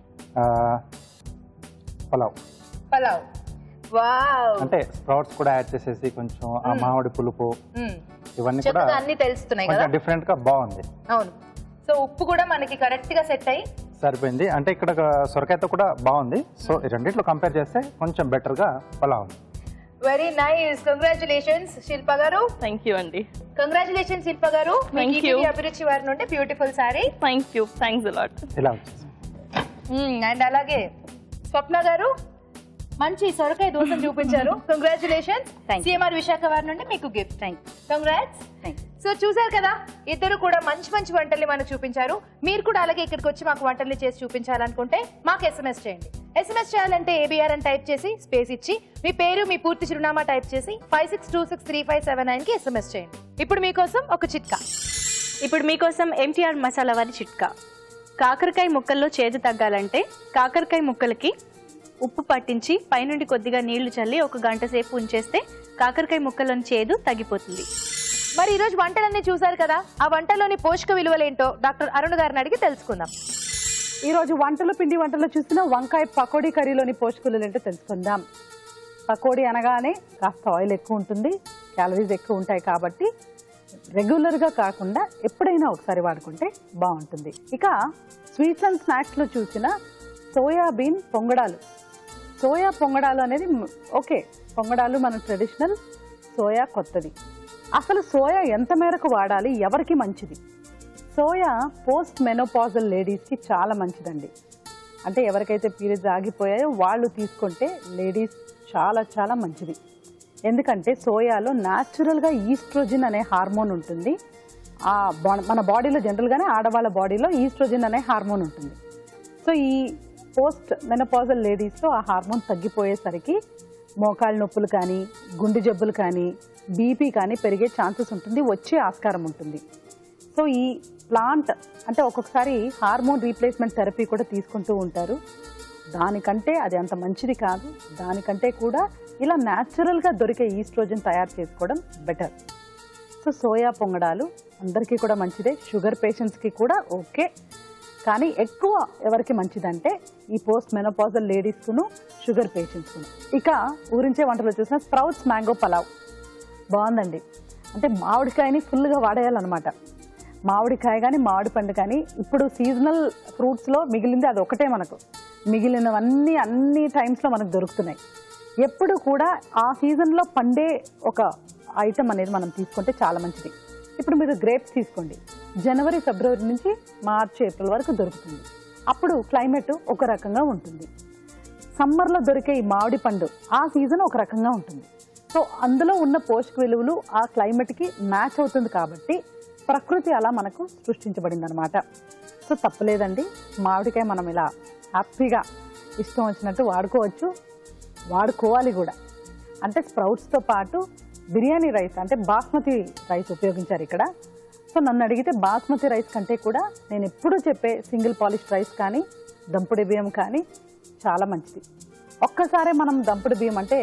పలావ్. పలావ్. వావ్. అంటే స్ప్రౌట్స్ కూడా యాడ్ చేసేసి కొంచెం ఆ మామిడి పులుపు ఇవన్నీ కూడా అన్ని తెలుస్తున్నాయి కదా, డిఫరెంట్ గా బాగుంది. అవును. సో ఉప్పు కూడా మనకి కరెక్ట్ గా సెట్ అయ్యి సరిపోయింది. అంటే ఇక్కడ సొరకాయతో కూడా బాగుంది. సో ఈ రెండిట్లో కంపేర్ చేస్తే కొంచెం బెటర్ గా పలావ్ ఉంది. Very nice. కంగ్రాచులేషన్స్ శిల్ప గారు. థ్యాంక్ యూ అండి. కంగ్రాచులేషన్స్ శిల్ప గారు. అభిరుచి వారి నుండి beautiful sorry. Thank you, thanks a lot. ఇలా వచ్చేసి అండ్ అలాగే స్వప్న గారు మంచి సొరకాయ దోశ చూపించారు. కంగ్రాచులేషన్స్. సిఎంఆర్ విశాఖ వారి నుండి మీకు గిఫ్ట్. కంగ్రాట్స్. సో చూసారు కదా, ఇద్దరు కూడా మంచి మంచి వంటల్ని మనకు చూపించారు. మీరు కూడా అలాగే ఇక్కడికి వచ్చి మాకు వంటల్ని చేసి చూపించాలనుకుంటే మాకు SMS చేయండి. SMS చేయాలంటే ABR అని టైప్ చేసి స్పేస్ ఇచ్చి మీ పేరు, మీ పూర్తి చిరునామా టైప్ చేసి 56263579 కి SMS చేయండి. ఇప్పుడు మీకోసం ఒక చిట్కా. ఇప్పుడు మీకోసం MTR మసాలా వారి చిట్కా. కాకరకాయ ముక్కల్లో చేదు తగ్గాలంటే కాకరకాయ ముక్కలకి ఉప్పు పట్టించి పైనుండి కొద్దిగా నీళ్లు చల్లి 1 గంట సేపు ఉంచేస్తే కాకరకాయ ముక్కలోని చేదు తగ్గిపోతుంది. మరి ఈరోజు వంటలన్నీ చూసారు కదా, ఆ వంటల్లోని పోషక విలువలేంటో డాక్టర్ అరుణ్ గారిని అడిగి తెలుసుకుందాం. ఈ రోజు పిండి వంటల్లో చూసిన వంకాయ పకోడీ కర్రీలోని పోషకాలు ఏంటో తెలుసుకుందాం. పకోడీ అనగానే కాస్త ఆయిల్ ఎక్కువ ఉంటుంది, క్యాలరీస్ ఎక్కువ ఉంటాయి కాబట్టి రెగ్యులర్గా కాకుండా ఎప్పుడైనా ఒకసారి వాడుకుంటే బాగుంటుంది. ఇక స్వీట్స్ అండ్ స్నాక్స్లో చూసిన సోయాబీన్ పొంగడాలు. సోయా పొంగడాలు అనేది ఓకే, పొంగడాలు మన ట్రెడిషనల్, సోయా కొత్తది. అసలు సోయా ఎంత మేరకు వాడాలి, ఎవరికి మంచిది? సోయా పోస్ట్ మెనోపాజల్ లేడీస్కి చాలా మంచిదండి. అంటే ఎవరికైతే పీరియడ్స్ ఆగిపోయాయో వాళ్ళు తీసుకుంటే లేడీస్ చాలా చాలా మంచిది. ఎందుకంటే సోయాలో న్యాచురల్గా ఈస్ట్రోజిన్ అనే హార్మోన్ ఉంటుంది. మన బాడీలో జనరల్గానే ఆడవాళ్ళ బాడీలో ఈస్ట్రోజిన్ అనే హార్మోన్ ఉంటుంది. సో ఈ పోస్ట్ మెనోపాజల్ లేడీస్లో ఆ హార్మోన్ తగ్గిపోయేసరికి మోకాళ్ళ నొప్పులు కానీ, గుండె జబ్బులు కానీ, బీపీ కానీ పెరిగే ఛాన్సెస్ ఉంటుంది, వచ్చే ఆస్కారం ఉంటుంది. సో ఈ ప్లాంట్ అంటే ఒక్కొక్కసారి హార్మోన్ రీప్లేస్మెంట్ థెరపీ కూడా తీసుకుంటూ ఉంటారు. దానికంటే అది అంత మంచిది కాదు. దానికంటే కూడా ఇలా న్యాచురల్గా దొరికే ఈస్ట్రోజన్ తయారు చేసుకోవడం బెటర్. సో సోయా పొంగడాలు అందరికీ కూడా మంచిదే, షుగర్ పేషెంట్స్కి కూడా ఓకే. కానీ ఎక్కువ ఎవరికి మంచిదంటే ఈ పోస్ట్ మెనోపాజల్ లేడీస్కును, షుగర్ పేషెంట్స్కును. ఇక ఊరించే వంటలో చూసిన స్ప్రౌట్స్ మ్యాంగో పలావ్ బాగుందండి. అంటే మామిడికాయని ఫుల్గా వాడేయాలన్నమాట. మామిడికాయ కానీ, మామిడి పండు కానీ, ఇప్పుడు సీజనల్ ఫ్రూట్స్లో మిగిలింది అది ఒకటే మనకు. మిగిలినవన్నీ అన్ని టైమ్స్లో మనకు దొరుకుతున్నాయి. ఎప్పుడు కూడా ఆ సీజన్లో పండే ఒక ఐటమ్ అనేది మనం తీసుకుంటే చాలా మంచిది. ఇప్పుడు మీరు గ్రేప్స్ తీసుకోండి, జనవరి ఫిబ్రవరి నుంచి మార్చి ఏప్రిల్ వరకు దొరుకుతుంది. అప్పుడు క్లైమేట్ ఒక రకంగా ఉంటుంది. సమ్మర్లో దొరికే ఈ మామిడి పండు ఆ సీజన్ ఒక రకంగా ఉంటుంది. సో అందులో ఉన్న పోషక విలువలు ఆ క్లైమేట్కి మ్యాచ్ అవుతుంది కాబట్టి ప్రకృతి అలా మనకు సృష్టించబడింది అనమాట. సో తప్పలేదండి, మామిడికాయ మనం ఇలా హ్యాపీగా ఇష్టం వచ్చినట్టు వాడుకోవచ్చు, వాడుకోవాలి కూడా. అంటే స్ప్రౌట్స్తో పాటు బిర్యానీ రైస్ అంటే బాస్మతి రైస్ ఉపయోగించారు ఇక్కడ. సో నన్ను అడిగితే బాస్మతి రైస్ కంటే కూడా నేను ఎప్పుడూ చెప్పే సింగిల్ పాలిష్డ్ రైస్ కానీ, దంపుడు బియ్యం కానీ చాలా మంచిది. ఒక్కసారే మనం దంపుడు బియ్యం అంటే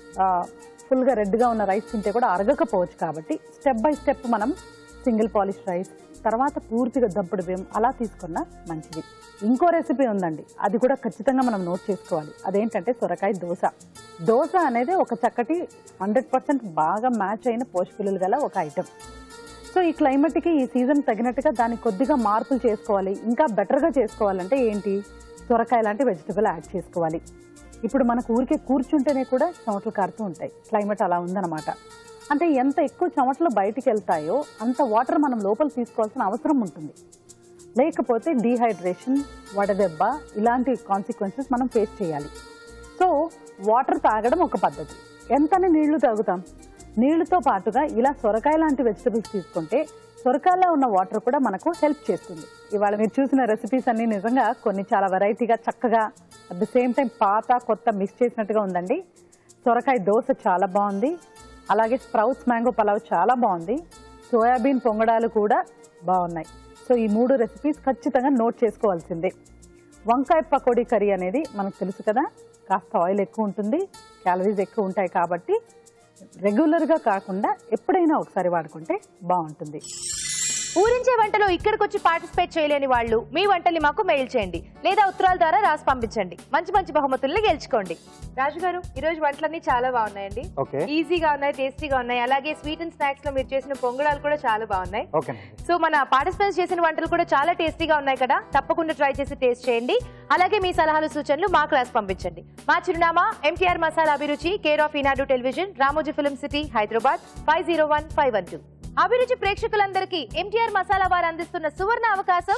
ఫుల్గా రెడ్గా ఉన్న రైస్ తింటే కూడా అరగకపోవచ్చు. కాబట్టి స్టెప్ బై స్టెప్ మనం సింగిల్ పాలిష్ రైస్, తర్వాత పూర్తిగా దంపుడు బియ్యం అలా తీసుకున్నా మంచిది. ఇంకో రెసిపీ ఉందండి, అది కూడా ఖచ్చితంగా మనం నోట్ చేసుకోవాలి. అదేంటంటే సొరకాయ దోశ. దోశ అనేది ఒక చక్కటి 100% బాగా మ్యాచ్ అయిన పోషక విలువలు గల ఒక ఐటెం. సో ఈ క్లైమేట్కి ఈ సీజన్ తగినట్టుగా దానికి కొద్దిగా మార్పులు చేసుకోవాలి. ఇంకా బెటర్గా చేసుకోవాలంటే ఏంటి, సొరకాయ లాంటి వెజిటబుల్ యాడ్ చేసుకోవాలి. ఇప్పుడు మనకు ఊరికే కూర్చుంటేనే కూడా చెమటలు కారుతూ ఉంటాయి, క్లైమేట్ అలా ఉందన్నమాట. అంటే ఎంత ఎక్కువ చెమటలు బయటికి వెళ్తాయో అంత వాటర్ మనం లోపల తీసుకోవాల్సిన అవసరం ఉంటుంది. లేకపోతే డీహైడ్రేషన్, వడదెబ్బ ఇలాంటి కాన్సిక్వెన్సెస్ మనం ఫేస్ చేయాలి. సో వాటర్ తాగడం ఒక పద్ధతి. ఎంతని నీళ్లు తాగుతాం, నీళ్లతో పాటుగా ఇలా సొరకాయ లాంటి వెజిటబుల్స్ తీసుకుంటే సొరకాయలో ఉన్న వాటర్ కూడా మనకు హెల్ప్ చేస్తుంది. ఇవాళ మీరు చూసిన రెసిపీస్ అన్ని నిజంగా కొన్ని చాలా వెరైటీగా, చక్కగా, అట్ ద సేమ్ టైం పాత కొత్త మిక్స్ చేసినట్టుగా ఉందండి. సొరకాయ దోశ చాలా బాగుంది, అలాగే స్ప్రౌట్స్ మ్యాంగో పలావ్ చాలా బాగుంది, సోయాబీన్ పొంగడాలు కూడా బాగున్నాయి. సో ఈ 3 రెసిపీస్ ఖచ్చితంగా నోట్ చేసుకోవాల్సిందే. వంకాయ పకోడీ కర్రీ అనేది మనకు తెలుసు కదా, కాస్త ఆయిల్ ఎక్కువ ఉంటుంది, క్యాలరీస్ ఎక్కువ ఉంటాయి కాబట్టి రెగ్యులర్గా కాకుండా ఎప్పుడైనా ఒకసారి వాడుకుంటే బాగుంటుంది. ఊరించే వంటలో ఇక్కడికి వచ్చి పార్టిసిపేట్ చేయలేని వాళ్ళు మీ వంటల్ని మాకు మెయిల్ చేయండి లేదా ఉత్తరాల ద్వారా రాసి పంపించండి. మంచి మంచి బహుమతుల్ని గెలుచుకోండి. రాజు గారు, ఈ రోజు వంటలన్నీ చాలా బాగున్నాయండి. ఈజీగా ఉన్నాయి, టేస్టీగా ఉన్నాయి. అలాగే స్వీట్ అండ్ స్నాక్స్ లో మీరు చేసిన పొంగడాలు కూడా చాలా బాగున్నాయి. సో మన పార్టిసిపెంట్స్ చేసిన వంటలు కూడా చాలా టేస్టీగా ఉన్నాయి కదా, తప్పకుండా ట్రై చేసి టేస్ట్ చేయండి. అలాగే మీ సలహాలు సూచనలు మాకు రాసి పంపించండి. మా చిరునామా MTR masala Abhiruchi, care of Eenadu television, Ramoji film city, Hyderabad 501512. Abhiruchi ప్రేక్షకులందరికీ ఎంటీఆర్ మసాలా వారు అందిస్తున్న సువర్ణ అవకాశం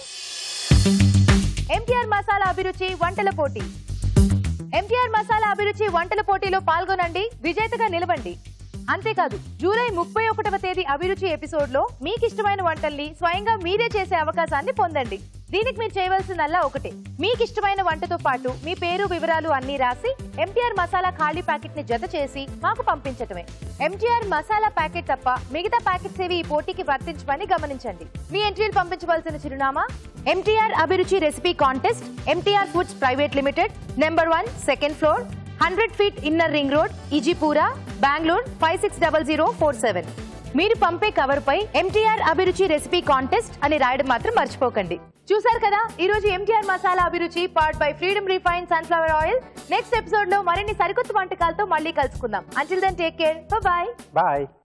ఎంటీఆర్ మసాలా అభిరుచి వంటల పోటీ. ఎంటీఆర్ మసాలా అభిరుచి వంటల పోటీలో పాల్గొనండి, విజేతగా నిలవండి. అంతేకాదు, జూలై 31వ తేదీ అభిరుచి ఎపిసోడ్ లో మీకు ఇష్టమైన వంటల్ని స్వయంగా మీరే చేసే అవకాశాన్ని పొందండి. దీనికి మీరు చేయవలసిందల్లా ఒకటే, మీకు ఇష్టమైన వంటతో పాటు మీ పేరు వివరాలు అన్ని రాసి ఎంటీఆర్ మసాలా ఖాళీ ప్యాకెట్ ని జత చేసి మాకు పంపించటమే. ఎంటీఆర్ మసాలా ప్యాకెట్ తప్ప మిగతా ప్యాకెట్స్ ఏవి ఈ పోటీకి వర్తించమని గమనించండి. మీ ఎంట్రీలు పంపించవలసిన చిరునామా MTR Abhiruchi recipe contest, MTR foods private limited, number 1, second floor, 100 feet inner ring road, Ejipura, Bengaluru 560047. మీరు పంపే కవర్ పై ఎంటీఆర్ అభిరుచి రెసిపీ కాంటెస్ట్ అని రాయడం మాత్రం మర్చిపోకండి. చూసారు కదా ఈ రోజు MTR masala Abhiruchi part by freedom refine sunflower oil. Next episode లో మరిన్ని సరికొత్త వంటకాలతో మళ్ళీ కలుసుకుందాం. Until then take care, bye. Bye.